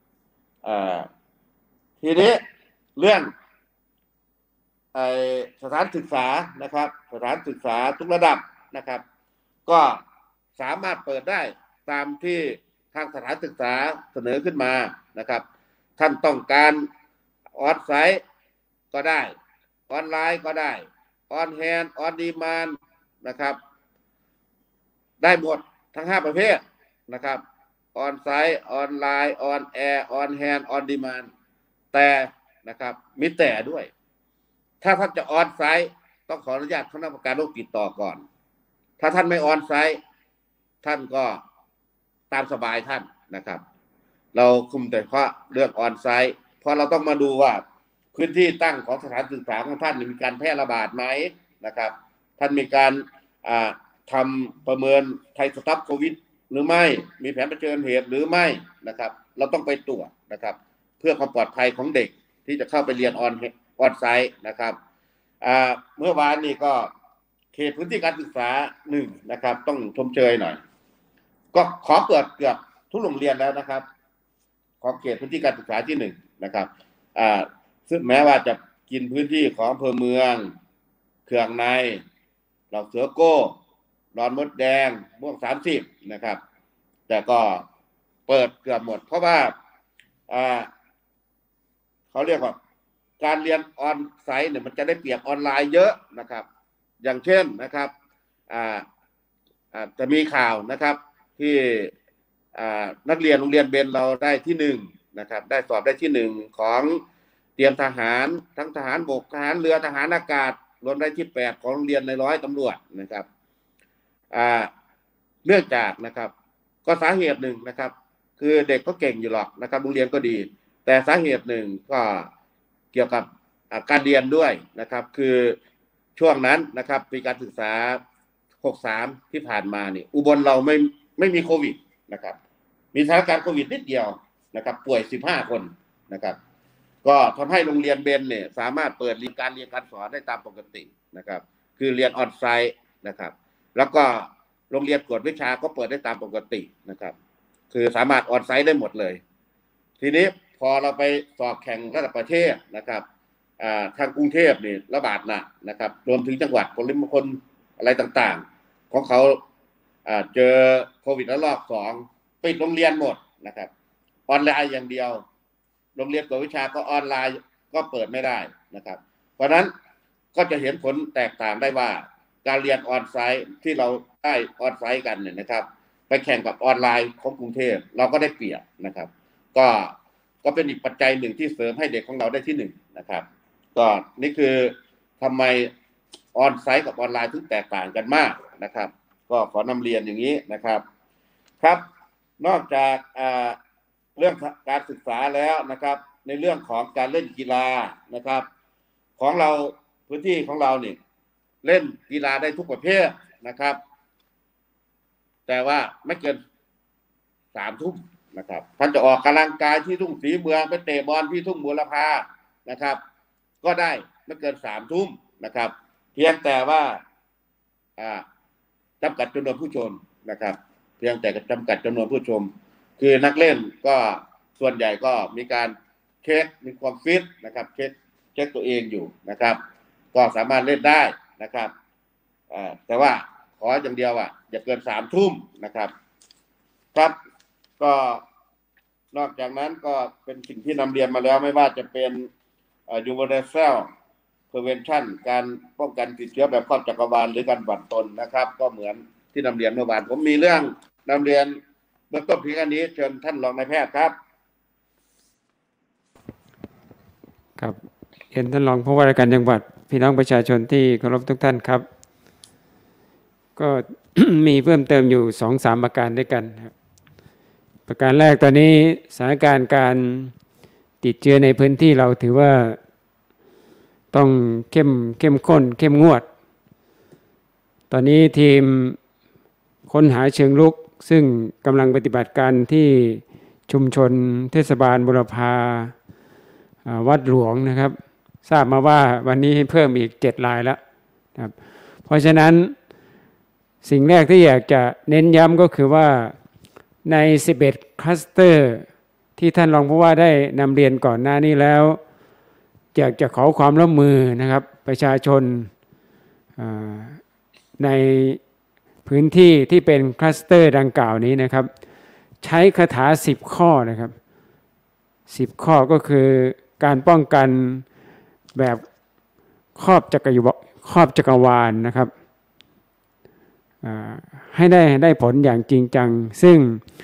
ทีนี้เรื่องสถานศึกษานะครับสถานศึกษาทุกระดับนะครับก็สามารถเปิดได้ตามที่ทางสถานศึกษาเสนอขึ้นมานะครับท่านต้องการออนไซต์ก็ได้ออนไลน์ก็ได้ออนแฮนด์ออนดีมานด์นะครับได้หมดทั้ง5ประเภทนะครับออนไซต์ออนไลน์ออนแอร์ออนแฮนด์ออนดีมานด์แต่นะครับมีแต่ด้วยถ้าท่านจะออนไซต์ต้องขออนุญาตคณะกรรมการโรคติดต่อก่อนถ้าท่านไม่ออนไซต์ท่านก็ตามสบายท่านนะครับเราคุมแต่เฉพาะเรื่องออนไซต์เพราะเราต้องมาดูว่าพื้นที่ตั้งของสถานศึกษาของท่านมีการแพร่ระบาดไหมนะครับท่านมีการทำประเมินไทยสต็อปโควิดหรือไม่มีแผนเผชิญเหตุหรือไม่นะครับเราต้องไปตรวจนะครับเพื่อความปลอดภัยของเด็กที่จะเข้าไปเรียนออนไซต์นะครับเมื่อวานนี้ก็เขตพื้นที่การศึกษา1นะครับต้องชมเชยหน่อยก็ขอเปิดเกือบทุกโรงเรียนแล้วนะครับของเขตพื้นที่การศึกษาที่1นะครับซึ่งแม้ว่าจะกินพื้นที่ของอำเภอเมืองเขื่องในเหล่าเสือโก้ดอนมดแดงม่วง30นะครับแต่ก็เปิดเกือบหมดเพราะว่าเขาเรียกว่าการเรียนออนไซต์เนี่ยมันจะได้เปรียบออนไลน์เยอะนะครับอย่างเช่นนะครับจะมีข่าวนะครับที่นักเรียนโรงเรียนเบนเราได้ที่1นะครับได้สอบได้ที่1ของเตรียมทหารทั้งทหารบกทหารเรือทหารอากาศรวมได้ที่8ของโรงเรียนในร้อยตำรวจนะครับเนื่องจากนะครับก็สาเหตุหนึ่งนะครับคือเด็กก็เก่งอยู่หรอกนะครับโรงเรียนก็ดีแต่สาเหตุหนึ่งก็เกี่ยวกับการเรียนด้วยนะครับคือช่วงนั้นนะครับปีการศึกษา63ที่ผ่านมานี่อุบลเราไม่มีโควิดนะครับมีสถานการณ์โควิดนิดเดียวนะครับป่วย15คนนะครับก็ทำให้โรงเรียนเบนเนี่ยสามารถเปิดการเรียนการสอนได้ตามปกตินะครับคือเรียนออนไซต์นะครับแล้วก็โรงเรียนกวดวิชาก็เปิดได้ตามปกตินะครับคือสามารถออนไซต์ได้หมดเลยทีนี้พอเราไปสอบแข่งระดับประเทศนะครับทางกรุงเทพนี่ระบาดหนักนะครับรวมถึงจังหวัดปริมณฑลอะไรต่างๆของเขาเจอโควิดระลอก2ปิดโรงเรียนหมดนะครับออนไลน์อย่างเดียวโรงเรียนกวดวิชาก็ออนไลน์ก็เปิดไม่ได้นะครับเพราะนั้นก็จะเห็นผลแตกต่างได้ว่าการเรียนออนไซต์ที่เราได้ออนไซต์กันเนี่ยนะครับไปแข่งกับออนไลน์ของกรุงเทพเราก็ได้เปรียบนะครับก็เป็นอีกปัจจัยหนึ่งที่เสริมให้เด็กของเราได้ที่1นะครับก็นี่คือทำไมออนไซต์กับออนไลน์ถึงแตกต่างกันมากนะครับก็ขอนำเรียนอย่างนี้นะครับครับนอกจากเรื่องการศึกษาแล้วนะครับในเรื่องของการเล่นกีฬานะครับของเราพื้นที่ของเราเนี่ยเล่นกีฬาได้ทุกประเภทนะครับแต่ว่าไม่เกิน3 ทุ่มนะครับท่านจะออกกำลังกายที่ทุ่งศรีเมืองไปเตะบอลที่ทุ่งบูรพานะครับก็ได้ไม่เกิน3 ทุ่มนะครับเพียงแต่ว่าจำกัดจำนวนผู้ชมนะครับเพียงแต่จำกัดจำนวนผู้ชมคือนักเล่นก็ส่วนใหญ่ก็มีการเช็คมีความฟิตนะครับเช็คตัวเองอยู่นะครับก็สามารถเล่นได้นะครับแต่ว่าขออย่างเดียวอย่าเกิน3 ทุ่มนะครับครับก็นอกจากนั้นก็เป็นสิ่งที่นำเรียนมาแล้วไม่ว่าจะเป็นuniversal prevention การป้องกันติดเชื้อแบบครอบจักรวาลหรือการบั่นตนนะครับก็เหมือนที่นำเรียนเมื่อวานผมมีเรื่องนำเรียนเบื้องต้นเพียงอันนี้เชิญท่านรองนายแพทย์ครับครับเรียนท่านรองผู้ว่าราชการจังหวัดพี่น้องประชาชนที่เคารพทุกท่านครับก็ มีเพิ่มเติมอยู่ 2-3 ประการด้วยกันครับประการแรกตอนนี้สถานการณ์การติดเชื้อในพื้นที่เราถือว่าต้องเข้มข้นเข้มงวดตอนนี้ทีมค้นหาเชิงรุกซึ่งกำลังปฏิบัติการที่ชุมชนเทศบาลบุรพาวัดหลวงนะครับทราบมาว่าวันนี้เพิ่มอีก7 รายแล้วครับเพราะฉะนั้นสิ่งแรกที่อยากจะเน้นย้ำก็คือว่าใน11คลัสเตอร์ที่ท่านรองผู้ว่าได้นำเรียนก่อนหน้านี้แล้วอยากจะขอความร่วมมือนะครับประชาชนในพื้นที่ที่เป็นคลัสเตอร์ดังกล่าวนี้นะครับใช้คาถา10 ข้อนะครับ10 ข้อก็คือการป้องกันแบบครอบจักรวาลนะครับให้ได้ผลอย่างจริงจังซึ่ง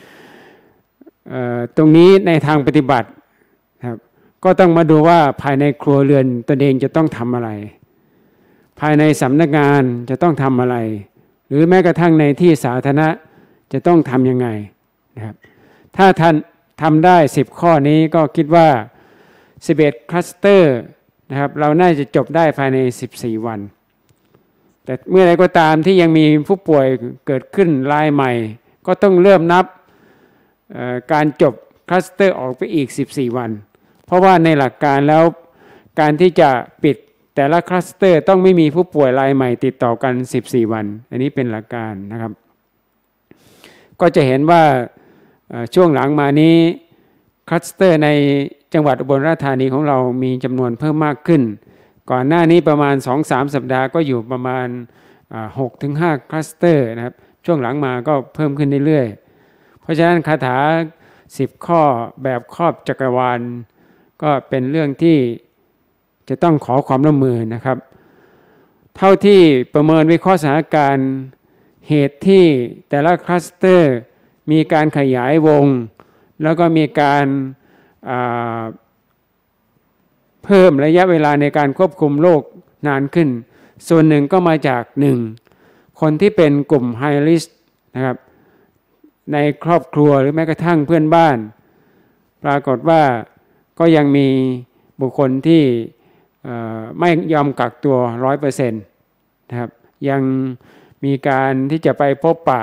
ตรงนี้ในทางปฏิบัติครับก็ต้องมาดูว่าภายในครัวเรือนตนเองจะต้องทำอะไรภายในสำนักงานจะต้องทำอะไรหรือแม้กระทั่งในที่สาธารณะจะต้องทำยังไงนะครับถ้าท่านทำได้10ข้อนี้ก็คิดว่า11คลัสเตอร์นะครับเราน่าจะจบได้ภายใน14วันแต่เมื่อใดก็ตามที่ยังมีผู้ป่วยเกิดขึ้นรายใหม่ก็ต้องเริ่มนับการจบคลัสเตอร์ออกไปอีก14วันเพราะว่าในหลักการแล้วการที่จะปิดแต่ละคลัสเตอร์ต้องไม่มีผู้ป่วยรายใหม่ติดต่อกัน14วันอันนี้เป็นหลักการนะครับก็จะเห็นว่าช่วงหลังมานี้คลัสเตอร์ในจังหวัดอุบลราชธานีของเรามีจำนวนเพิ่มมากขึ้นก่อนหน้านี้ประมาณ 2-3 สัปดาห์ก็อยู่ประมาณ 6-5 คลัสเตอร์นะครับช่วงหลังมาก็เพิ่มขึ้นเรื่อยๆเพราะฉะนั้นคาถา10ข้อแบบครอบจักรวาลก็เป็นเรื่องที่จะต้องขอความร่วมมือนะครับเท่าที่ประเมินวิเคราะห์สถานการณ์เหตุที่แต่ละคลัสเตอร์มีการขยายวงแล้วก็มีการเพิ่มระยะเวลาในการควบคุมโรคนานขึ้นส่วนหนึ่งก็มาจาก1คนที่เป็นกลุ่ม High Risk นะครับในครอบครัวหรือแม้กระทั่งเพื่อนบ้านปรากฏว่าก็ยังมีบุคคลที่ไม่ยอมกักตัว 100% นะครับยังมีการที่จะไปพบปะ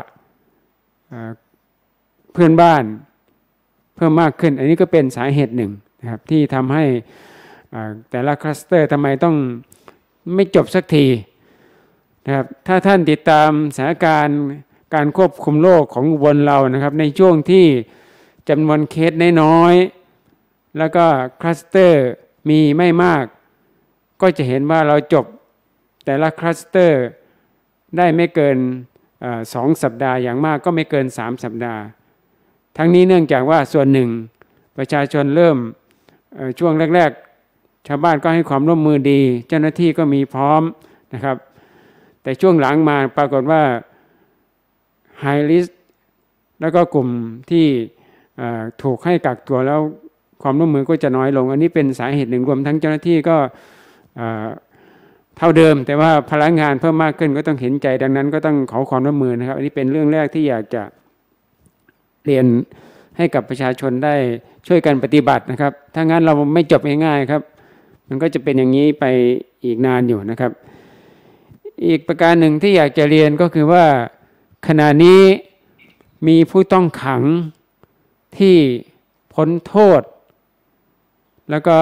เพื่อนบ้านเพิ่มมากขึ้นอันนี้ก็เป็นสาเหตุหนึ่งนะครับที่ทำให้แต่ละคลัสเตอร์ทำไมต้องไม่จบสักทีนะครับถ้าท่านติดตามสถานการณ์การควบคุมโรคของอุบลเรานะครับในช่วงที่จำนวนเคสน้อยๆแล้วก็คลัสเตอร์มีไม่มากก็จะเห็นว่าเราจบแต่ละคลัสเตอร์ได้ไม่เกิน2 สัปดาห์อย่างมากก็ไม่เกิน3 สัปดาห์ทั้งนี้เนื่องจากว่าส่วนหนึ่งประชาชนเริ่มช่วงแรกๆชาวบ้านก็ให้ความร่วมมือดีเจ้าหน้าที่ก็มีพร้อมนะครับแต่ช่วงหลังมาปรากฏว่า High Risk แล้วก็กลุ่มที่ถูกให้กักตัวแล้วความร่วมมือก็จะน้อยลงอันนี้เป็นสาเหตุหนึ่งรวมทั้งเจ้าหน้าที่ก็เท่าเดิมแต่ว่าพลังงานเพิ่มมากขึ้นก็ต้องเห็นใจดังนั้นก็ต้องขอความร่วมมือนะครับอันนี้เป็นเรื่องแรกที่อยากจะเรียนให้กับประชาชนได้ช่วยกันปฏิบัตินะครับถ้างั้นเราไม่จบง่ายๆครับมันก็จะเป็นอย่างนี้ไปอีกนานอยู่นะครับอีกประการหนึ่งที่อยากจะเรียนก็คือว่าขณะนี้มีผู้ต้องขังที่พ้นโทษแล้วก็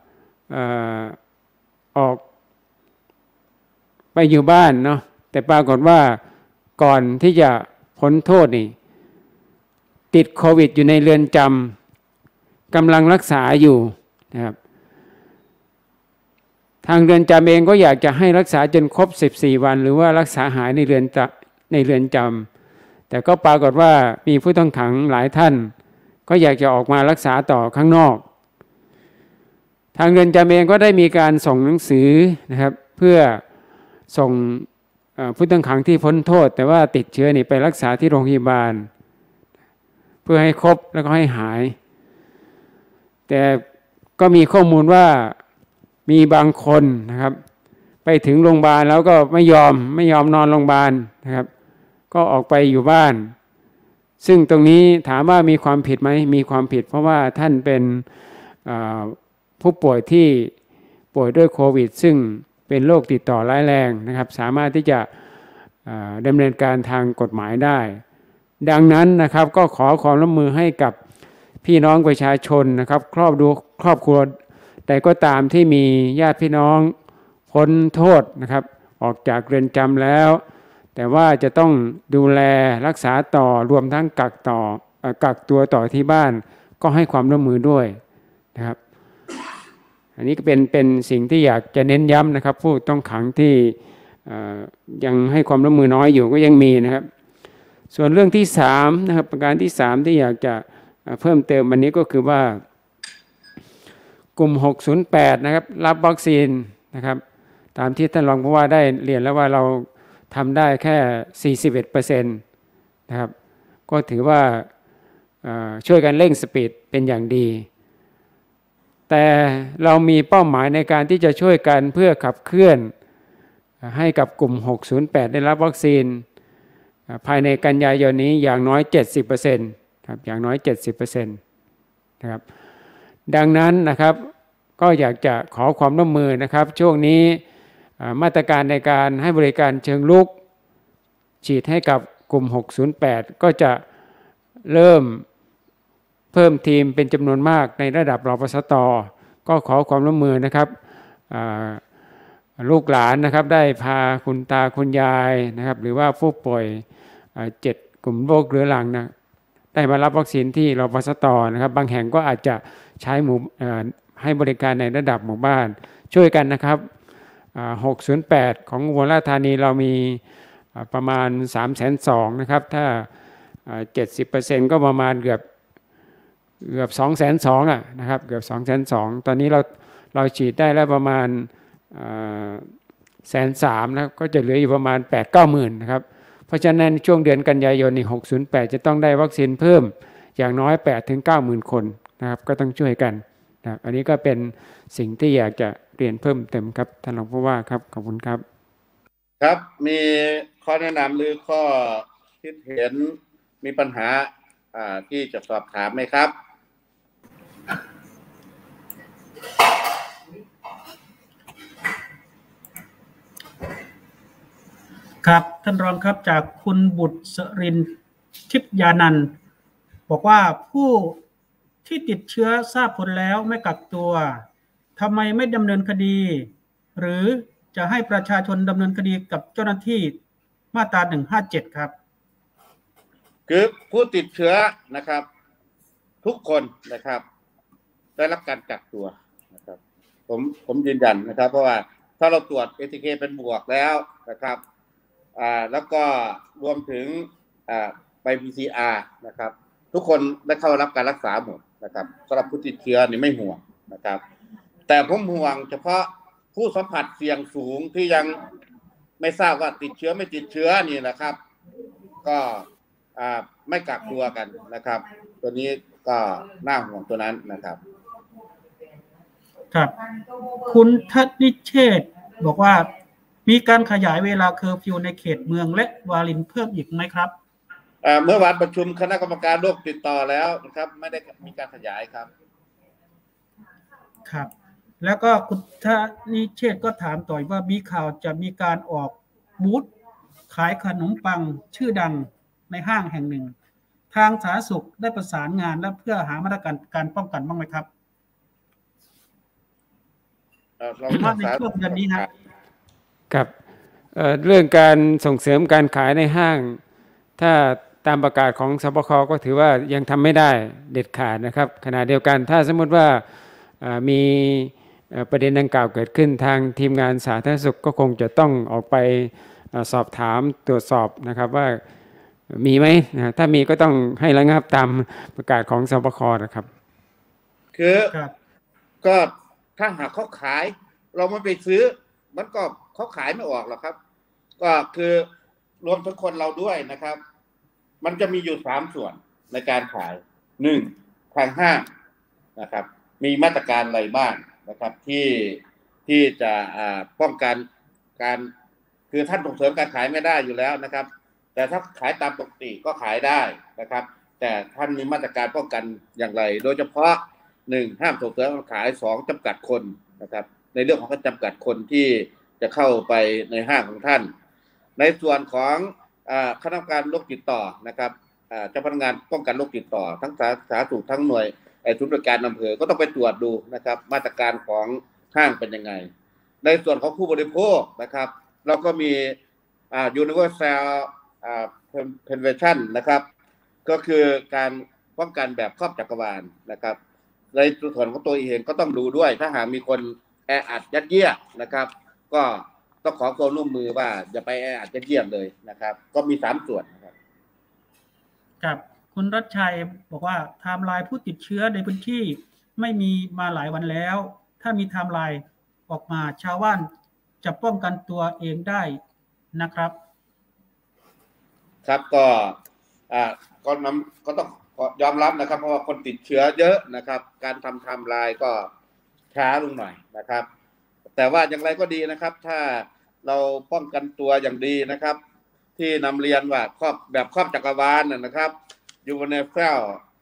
ออกไปอยู่บ้านเนาะแต่ปรากฏว่าก่อนที่จะพ้นโทษนี่ติดโควิดอยู่ในเรือนจำกำลังรักษาอยู่นะครับทางเรือนจำเองก็อยากจะให้รักษาจนครบ14 วันหรือว่ารักษาหายในเรือนจำแต่ก็ปรากฏว่ามีผู้ต้องขังหลายท่านก็อยากจะออกมารักษาต่อข้างนอกทางเรือนจำเองก็ได้มีการส่งหนังสือนะครับเพื่อส่งผู้ต้องขังที่พ้นโทษแต่ว่าติดเชื้อนี่ไปรักษาที่โรงพยาบาลเพื่อให้ครบแล้วก็ให้หายแต่ก็มีข้อมูลว่ามีบางคนนะครับไปถึงโรงพยาบาลแล้วก็ไม่ยอมนอนโรงพยาบาลนะครับก็ออกไปอยู่บ้านซึ่งตรงนี้ถามว่ามีความผิดไหมมีความผิดเพราะว่าท่านเป็นผู้ป่วยที่ป่วยด้วยโควิดซึ่งเป็นโรคติดต่อร้ายแรงนะครับสามารถที่จะดำเนินการทางกฎหมายได้ดังนั้นนะครับก็ขอความร่วมมือให้กับพี่น้องประชาชนนะครับครอบครัวใดก็ตามที่มีญาติพี่น้องพ้นโทษนะครับออกจากเรือนจำแล้วแต่ว่าจะต้องดูแลรักษาต่อรวมทั้งกักตัวต่อที่บ้านก็ให้ความร่วมมือด้วยนะครับอันนี้ก็เป็นสิ่งที่อยากจะเน้นย้ำนะครับผู้ต้องขังที่ยังให้ความร่วมมือน้อยอยู่ก็ยังมีนะครับส่วนเรื่องที่3นะครับประการที่3ที่อยากจะเพิ่มเติมวันนี้ก็คือว่ากลุ่ม608นะครับรับวัคซีนนะครับตามที่ท่านรองผู้ว่าได้เรียนแล้วว่าเราทำได้แค่ 41% นะครับก็ถือว่าช่วยกันเร่งสปีดเป็นอย่างดีแต่เรามีเป้าหมายในการที่จะช่วยกันเพื่อขับเคลื่อนให้กับกลุ่ม608ได้รับวัคซีนภายในกันยายนนี้อย่างน้อย 70% ครับอย่างน้อย 70% นะครับดังนั้นนะครับก็อยากจะขอความร่วมมือนะครับช่วงนี้มาตรการในการให้บริการเชิงรุกฉีดให้กับกลุ่ม608ก็จะเริ่มเพิ่มทีมเป็นจำนวนมากในระดับรปสต.ก็ขอความร่วมมือนะครับลูกหลานนะครับได้พาคุณตาคุณยายนะครับหรือว่าผู้ป่วย7กลุ่มโรคเรื้อรังนะได้มารับวัคซีนที่รปสต.นะครับบางแห่งก็อาจจะใช้ให้บริการในระดับหมู่บ้านช่วยกันนะครับ608ของอุบลราชธานีเรามีประมาณ 320,000 นะครับถ้า70% ก็ประมาณเกือบ 220,000 นะครับเกือบ 220,000 ตอนนี้เราฉีดได้แล้วประมาณ130,000 นะครับก็จะเหลืออยู่ประมาณ 8-9 หมื่นนะครับเพราะฉะนั้นช่วงเดือนกันยายนนี้608จะต้องได้วัคซีนเพิ่มอย่างน้อย 8-9 หมื่นคนนะครับก็ต้องช่วยกันนะครับอันนี้ก็เป็นสิ่งที่อยากจะเรียนเพิ่มเติมครับท่านรองผู้ว่าครับขอบคุณครับครับมีข้อแนะนำหรือข้อคิดเห็นมีปัญหาที่จะสอบถามไหมครับครับท่านรองครับจากคุณบุตรสรินทร์ทิพยานันท์บอกว่าผู้ที่ติดเชื้อทราบผลแล้วไม่กักตัวทำไมไม่ดำเนินคดีหรือจะให้ประชาชนดำเนินคดีกับเจ้าหน้าที่มาตรา157ครับคือผู้ติดเชื้อนะครับทุกคนนะครับได้รับการกักตัวนะครับผมยืนยันนะครับเพราะว่าถ้าเราตรวจ ATK เป็นบวกแล้วนะครับแล้วก็รวมถึงไป PCR นะครับทุกคนได้เข้ารับการรักษาหมดนะครับสำหรับผู้ติดเชื้อนี่ไม่ห่วงนะครับแต่ผมห่วงเฉพาะผู้สัมผัสเสี่ยงสูงที่ยังไม่ทราบว่าติดเชื้อไม่ติดเชื้อนี่นะครับก็ไม่กักตัวกันนะครับตัวนี้ก็น่าห่วงตัวนั้นนะครับครับคุณทัศนิเชษฐ์บอกว่ามีการขยายเวลาเคอร์ฟิวในเขตเมืองและวารินเพิ่มอีกไหมครับเมื่อวานประชุมคณะกรรมการโรคติดต่อแล้วนะครับไม่ได้มีการขยายครับครับแล้วก็คุณธนิเชษฐ์ก็ถามต่อว่ามีข่าวจะมีการออกบูธขายขนมปังชื่อดังในห้างแห่งหนึ่งทางสาธารณสุขได้ประสานงานและเพื่อหามาตรการการป้องกันบ้างไหมครับในช่วงเดือนนี้ครับเรื่องการส่งเสริมการขายในห้างถ้าตามประกาศของสบคก็ถือว่ายังทำไม่ได้เด็ดขาดนะครับขณะเดียวกันถ้าสมมติว่ามีประเด็นดังกล่าวเกิดขึ้นทางทีมงานสาธารณสุขก็คงจะต้องออกไปสอบถามตรวจสอบนะครับว่ามีไหมถ้ามีก็ต้องให้ระงับตามประกาศของสบคนะครับคือก็ถ้าหากเขาขายเราไม่ไปซื้อมันก็เขาขายไม่ออกหรอกครับก็คือรวมทั้งคนเราด้วยนะครับมันจะมีอยู่3ส่วนในการขาย1ทางห้างนะครับมีมาตรการอะไรบ้างนะครับที่จะป้องกันการคือท่านส่งเสริมการขายไม่ได้อยู่แล้วนะครับแต่ถ้าขายตามปกติก็ขายได้นะครับแต่ท่านมีมาตรการป้องกันอย่างไรโดยเฉพาะ1ห้ามส่งเสริมการขาย2จำกัดคนนะครับในเรื่องของการจำกัดคนที่จะเข้าไปในห้างของท่านในส่วนของคณะกรรมการโรคติดต่อนะครับเจ้าพนักงานป้องกันโรคติดต่อทั้งสาธารณสุขทั้งหน่วยศูนย์บริการอำเภอก็ต้องไปตรวจดูนะครับมาตรการของห้างเป็นยังไงในส่วนของผู้บริโภคนะครับเราก็มีuniversal prevention นะครับก็คือการป้องกันแบบครอบจักรวาลนะครับในส่วนของตัวเองก็ต้องดูด้วยถ้าหากมีคนแออัดยัดเยียดนะครับก็ต้องขอความร่วมมือว่าอย่าไปแออัดยัดเยียดเลยนะครับก็มี3ส่วนนะครับครับคุณรัชชัยบอกว่าไทม์ไลน์ผู้ติดเชื้อในพื้นที่ไม่มีมาหลายวันแล้วถ้ามีไทม์ไลน์ออกมาชาวจะป้องกันตัวเองได้นะครับครับก็ก็ต้องยอมรับนะครับเพราะว่าคนติดเชื้อเยอะนะครับการทำไทม์ไลน์ก็ช้าลงหน่อยนะครับแต่ว่าอย่างไรก็ดีนะครับถ้าเราป้องกันตัวอย่างดีนะครับที่นำเรียนว่าครอบจักรวาลนะครับ universal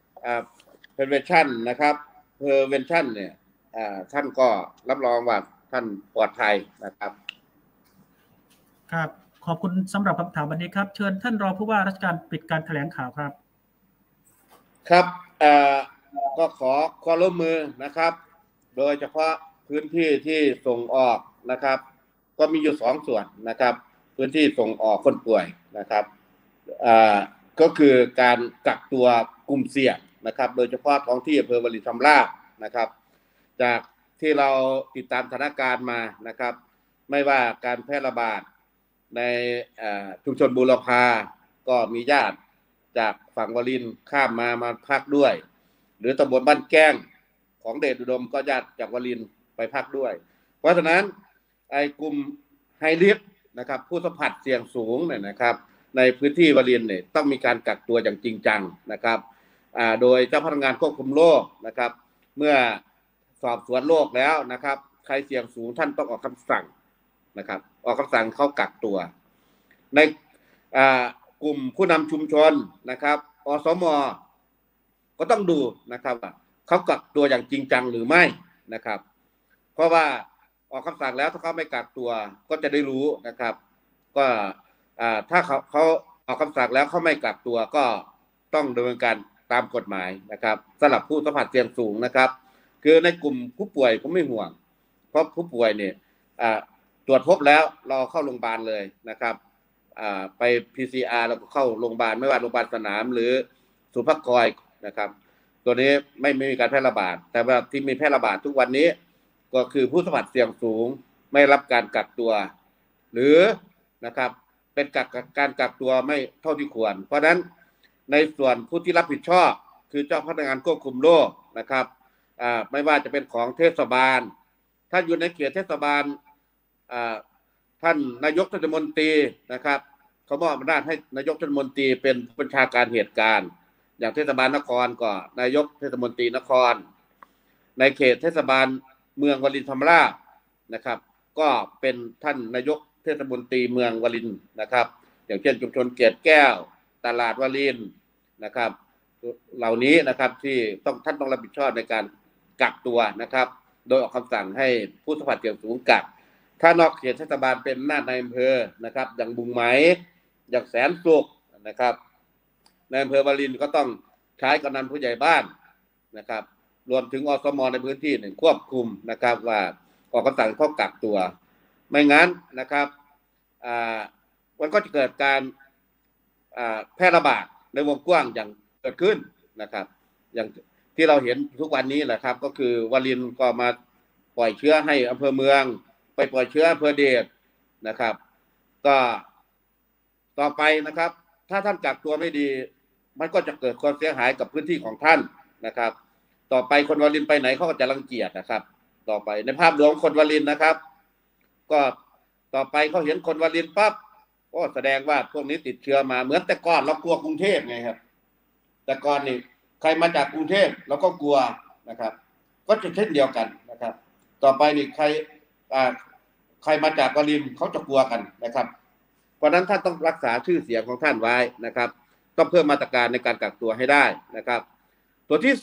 prevention นะครับ prevention เนี่ยท่านก็รับรองว่าท่านปลอดภัยนะครับครับขอบคุณสำหรับคำถามวันนี้ครับเชิญท่านรองผู้ว่าราชการปิดการแถลงข่าวครับครับก็ขอความร่วมมือนะครับโดยเฉพาะพื้นที่ที่ส่งออกนะครับก็มีอยู่2ส่วนนะครับพื้นที่ส่งออกคนป่วยนะครับก็คือการกักตัวกลุ่มเสี่ยงนะครับโดยเฉพาะท้องที่อำเภอวารินชำราบนะครับจากที่เราติดตามสถานการณ์มานะครับไม่ว่าการแพร่ระบาดในชุมชนบูรพาก็มีญาติจากฝั่งวารินข้ามมาพักด้วยหรือตำบลบ้านแก้งของเดชอุดมก็ญาติจากวารินไปพักด้วยเพราะฉะนั้นไอ้กลุ่มไฮริสก์นะครับผู้สัมผัสเสี่ยงสูงเนี่ยนะครับในพื้นที่วารินเนี่ยต้องมีการกักตัวอย่างจริงจังนะครับโดยเจ้าพนักงานควบคุมโรคนะครับเมื่อสอบสวนโรคแล้วนะครับใครเสี่ยงสูงท่านต้องออกคำสั่งนะครับออกคำสั่งเข้ากักตัวในกลุ่มผู้นำชุมชนนะครับอสม.ก็ต้องดูนะครับว่าเขากักตัวอย่างจริงจังหรือไม่นะครับเพราะว่าออกคำสั่งแล้วถ้าเขาไม่กักตัวก็จะได้รู้นะครับก็ถ้าเขาออกคำสั่งแล้วเขาไม่กักตัวก็ต้องดำเนินการตามกฎหมายนะครับสำหรับผู้สัมผัสเสี่ยงสูงนะครับคือในกลุ่มผู้ป่วยผมไม่ห่วงเพราะผู้ป่วยเนี่ยตรวจพบแล้วเราเข้าโรงพยาบาลเลยนะครับไป PCR แล้วก็เข้าโรงพยาบาลไม่ว่าโรงพยาบาลสนามหรือศูนย์พักคอยนะครับตัวนี้ไม่มีการแพร่ระบาดแต่ว่าที่มีแพร่ระบาดทุกวันนี้ก็คือผู้สัมผัสเสี่ยงสูงไม่รับการกักตัวหรือนะครับเป็นการกักตัวไม่เท่าที่ควรเพราะฉะนั้นในส่วนผู้ที่รับผิดชอบคือเจ้าพนักงานควบคุมโรคนะครับไม่ว่าจะเป็นของเทศบาลถ้าอยู่ในเขตเทศบาลท่านนายกเทศมนตรีนะครับเขามอบอำนาจให้นายกเทศมนตรีเป็นผู้บัญชาการเหตุการณ์อย่างเทศบาลนครก็นายกเทศมนตรีนครในเขตเทศบาลเมืองวารินชำราบนะครับก็เป็นท่านนายกเทศมนตรีเมืองวารินนะครับอย่างเช่นชุมชนเกียรติแก้วตลาดวารินนะครับเหล่านี้นะครับที่ท่านต้องรับผิดชอบในการกักตัวนะครับโดยออกคำสั่งให้ผู้สัมผัสเสี่ยงสูงกักถ้านอกเขตเทศบาลเป็นหน้าในอำเภอนะครับอย่างบุงไหมอย่างแสนสุขนะครับในอำเภอวารินก็ต้องใช้กำนันผู้ใหญ่บ้านนะครับรวมถึงอสม.ในพื้นที่ควบคุมนะครับว่าออกคำสั่งเข้ากักตัวไม่งั้นนะครับมันก็จะเกิดการแพร่ระบาดในวงกว้างอย่างเกิดขึ้นนะครับอย่างที่เราเห็นทุกวันนี้แหละครับก็คือวารินก็มาปล่อยเชื้อให้อำเภอเมืองไปปล่อยเชื้ออำเภอเดชนะครับก็ต่อไปนะครับถ้าท่านกักตัวไม่ดีมันก็จะเกิดความเสียหายกับพื้นที่ของท่านนะครับต่อไปคนวารินไปไหนเขาก็จะรังเกียจนะครับต่อไปในภาพรวมคนวารินนะครับก็ต่อไปเขาเห็นคนวารินปั๊บก็แสดงว่าพวกนี้ติดเชื้อมาเหมือนแต่ก่อนเรากลัวกรุงเทพไงครับแต่ก่อนนี่ใครมาจากกรุงเทพเราก็กลัวนะครับก็จะเช่นเดียวกันนะครับต่อไปนี่ใครมาจากวารินเขาจะกลัวกันนะครับเพราะนั้นท่านต้องรักษาชื่อเสียงของท่านไว้นะครับต้องเพิ่มมาตรการในการกักตัวให้ได้นะครับตัวที่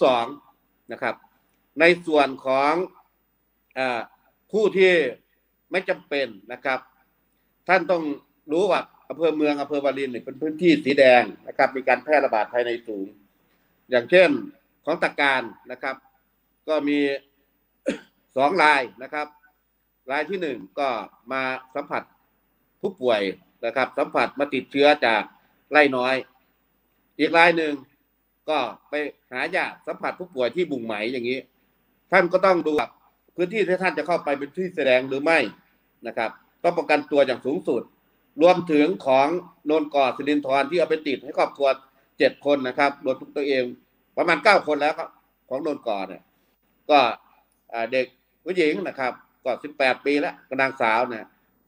2นะครับในส่วนของผู้ที่ไม่จำเป็นนะครับท่านต้องรู้ว่าอำเภอเมืองอำเภอวารินเป็นพื้นที่สีแดงนะครับมีการแพร่ระบาดภายในสูงอย่างเช่นของตะการนะครับก็มี2 รายนะครับรายที่1ก็มาสัมผัสผู้ป่วยนะครับสัมผัสมาติดเชื้อจากไร่น้อยอีกรายหนึ่งก็ไปหาญาติสัมผัสผู้ป่วยที่บุงไหมอย่างนี้ท่านก็ต้องดูพื้นที่ที่ท่านจะเข้าไปเป็นที่แสดงหรือไม่นะครับต้องป้องกันตัวอย่างสูงสุดรวมถึงของโนนก่อสิรินธรที่เอาไปติดให้ครอบครัว7 คนนะครับรวมทุกตัวเองประมาณ9 คนแล้วของโนนก่อเนี่ยก็เด็กผู้หญิงนะครับก็18 ปีแล้วก็นางสาวเนี่ย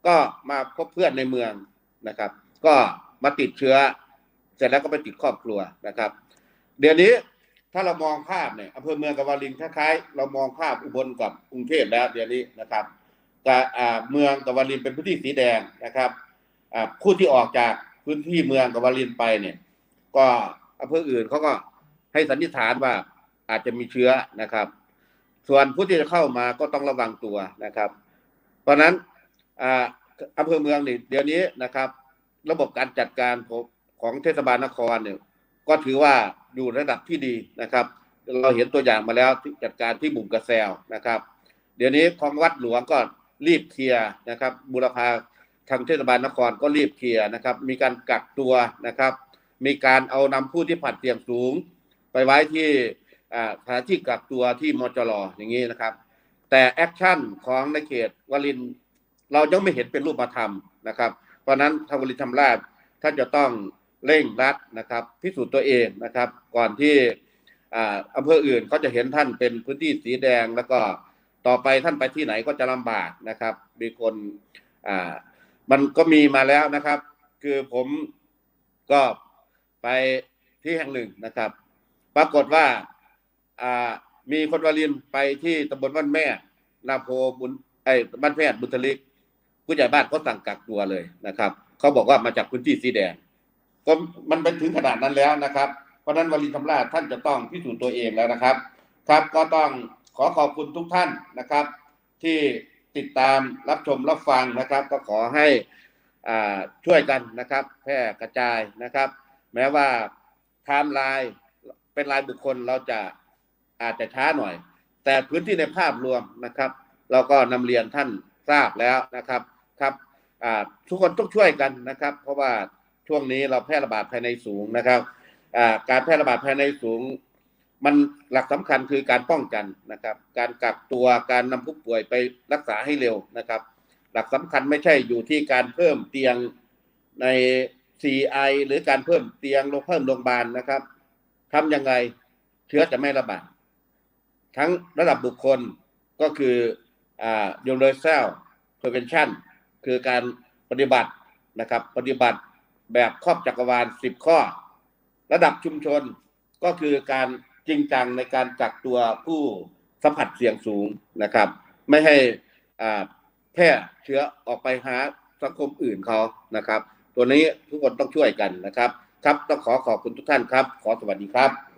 ก็มาพบเพื่อนในเมืองนะครับก็มาติดเชื้อเสร็จแล้วก็ไปติดครอบครัวนะครับเดี๋ยวนี้ถ้าเรามองภาพเนี่ยอำเภอเมืองกับวารินคล้ายๆเรามองภาพอุบลกับกรุงเทพแล้วเดี๋ยวนี้นะครับเมืองกับวารินเป็นพื้นที่สีแดงนะครับผู้ที่ออกจากพื้นที่เมืองกับวารินไปเนี่ยก็อำเภออื่นเขาก็ให้สันนิษฐานว่าอาจจะมีเชื้อนะครับส่วนผู้ที่จะเข้ามาก็ต้องระวังตัวนะครับเพราะนั้นอำเภอเมืองนี่เดี๋ยวนี้นะครับระบบการจัดการของเทศบาลนครเนี่ยก็ถือว่าอยู่ระดับที่ดีนะครับเราเห็นตัวอย่างมาแล้วที่จัดการที่บุ่มกระแซวนะครับเดี๋ยวนี้ของวัดหลวงก็รีบเคลียร์นะครับบุรพาทางเทศบาลนครก็รีบเคลียร์นะครับมีการกักตัวนะครับมีการเอานำผู้ที่ผัดเสี่ยงสูงไปไว้ที่สถานที่กักตัวที่มจรอย่างนี้นะครับแต่แอคชั่นของในเขตวารินเรายังไม่เห็นเป็นรูปธรรมนะครับเพราะนั้นทางวารินชำราบท่านจะต้องเร่งรัดนะครับพิสูจน์ตัวเองนะครับก่อนที่อำเภออื่นเขาจะเห็นท่านเป็นพื้นที่สีแดงแล้วก็ต่อไปท่านไปที่ไหนก็จะลำบากนะครับมีคนมันก็มีมาแล้วนะครับคือผมก็ไปที่แห่งหนึ่งนะครับปรากฏว่ามีคนวารินไปที่ตำบลบ้านแม่นาโพบุญบ้านแพทย์บุตริกผู้ใหญ่บ้านก็สั่งกักตัวเลยนะครับเขาบอกว่ามาจากพื้นที่สีแดงก็มันเป็นถึงขนาดนั้นแล้วนะครับเพราะนั้นวารินชำราบท่านจะต้องพิสูจน์ตัวเองแล้วนะครับครับก็ต้องขอบคุณทุกท่านนะครับที่ติดตามรับชมรับฟังนะครับก็ขอให้ช่วยกันนะครับแพร่กระจายนะครับแม้ว่าไทม์ไลน์เป็นรายบุคคลเราอาจจะช้าหน่อยแต่พื้นที่ในภาพรวมนะครับเราก็นำเรียนท่านทราบแล้วนะครับครับทุกคนต้องช่วยกันนะครับเพราะว่าช่วงนี้เราแพร่ระบาดภายในสูงนะครับการแพร่ระบาดภายในสูงมันหลักสำคัญคือการป้องกันนะครับการกักตัวการนำผู้ป่วยไปรักษาให้เร็วนะครับหลักสำคัญไม่ใช่อยู่ที่การเพิ่มเตียงใน CI หรือการเพิ่มเตียงเพิ่มโรงพยาบาลนะครับทำยังไงเชื้อจะไม่ระบาดทั้งระดับบุคคลก็คือuniversal prevention คือการปฏิบัตินะครับปฏิบัติแบบครอบจักรวาล10ข้อระดับชุมชนก็คือการจริงจังในการกักตัวผู้สัมผัสเสี่ยงสูงนะครับไม่ให้แพร่เชื้อออกไปหาสังคมอื่นเขานะครับตัวนี้ทุกคนต้องช่วยกันนะครับครับต้องขอบคุณทุกท่านครับขอสวัสดีครับ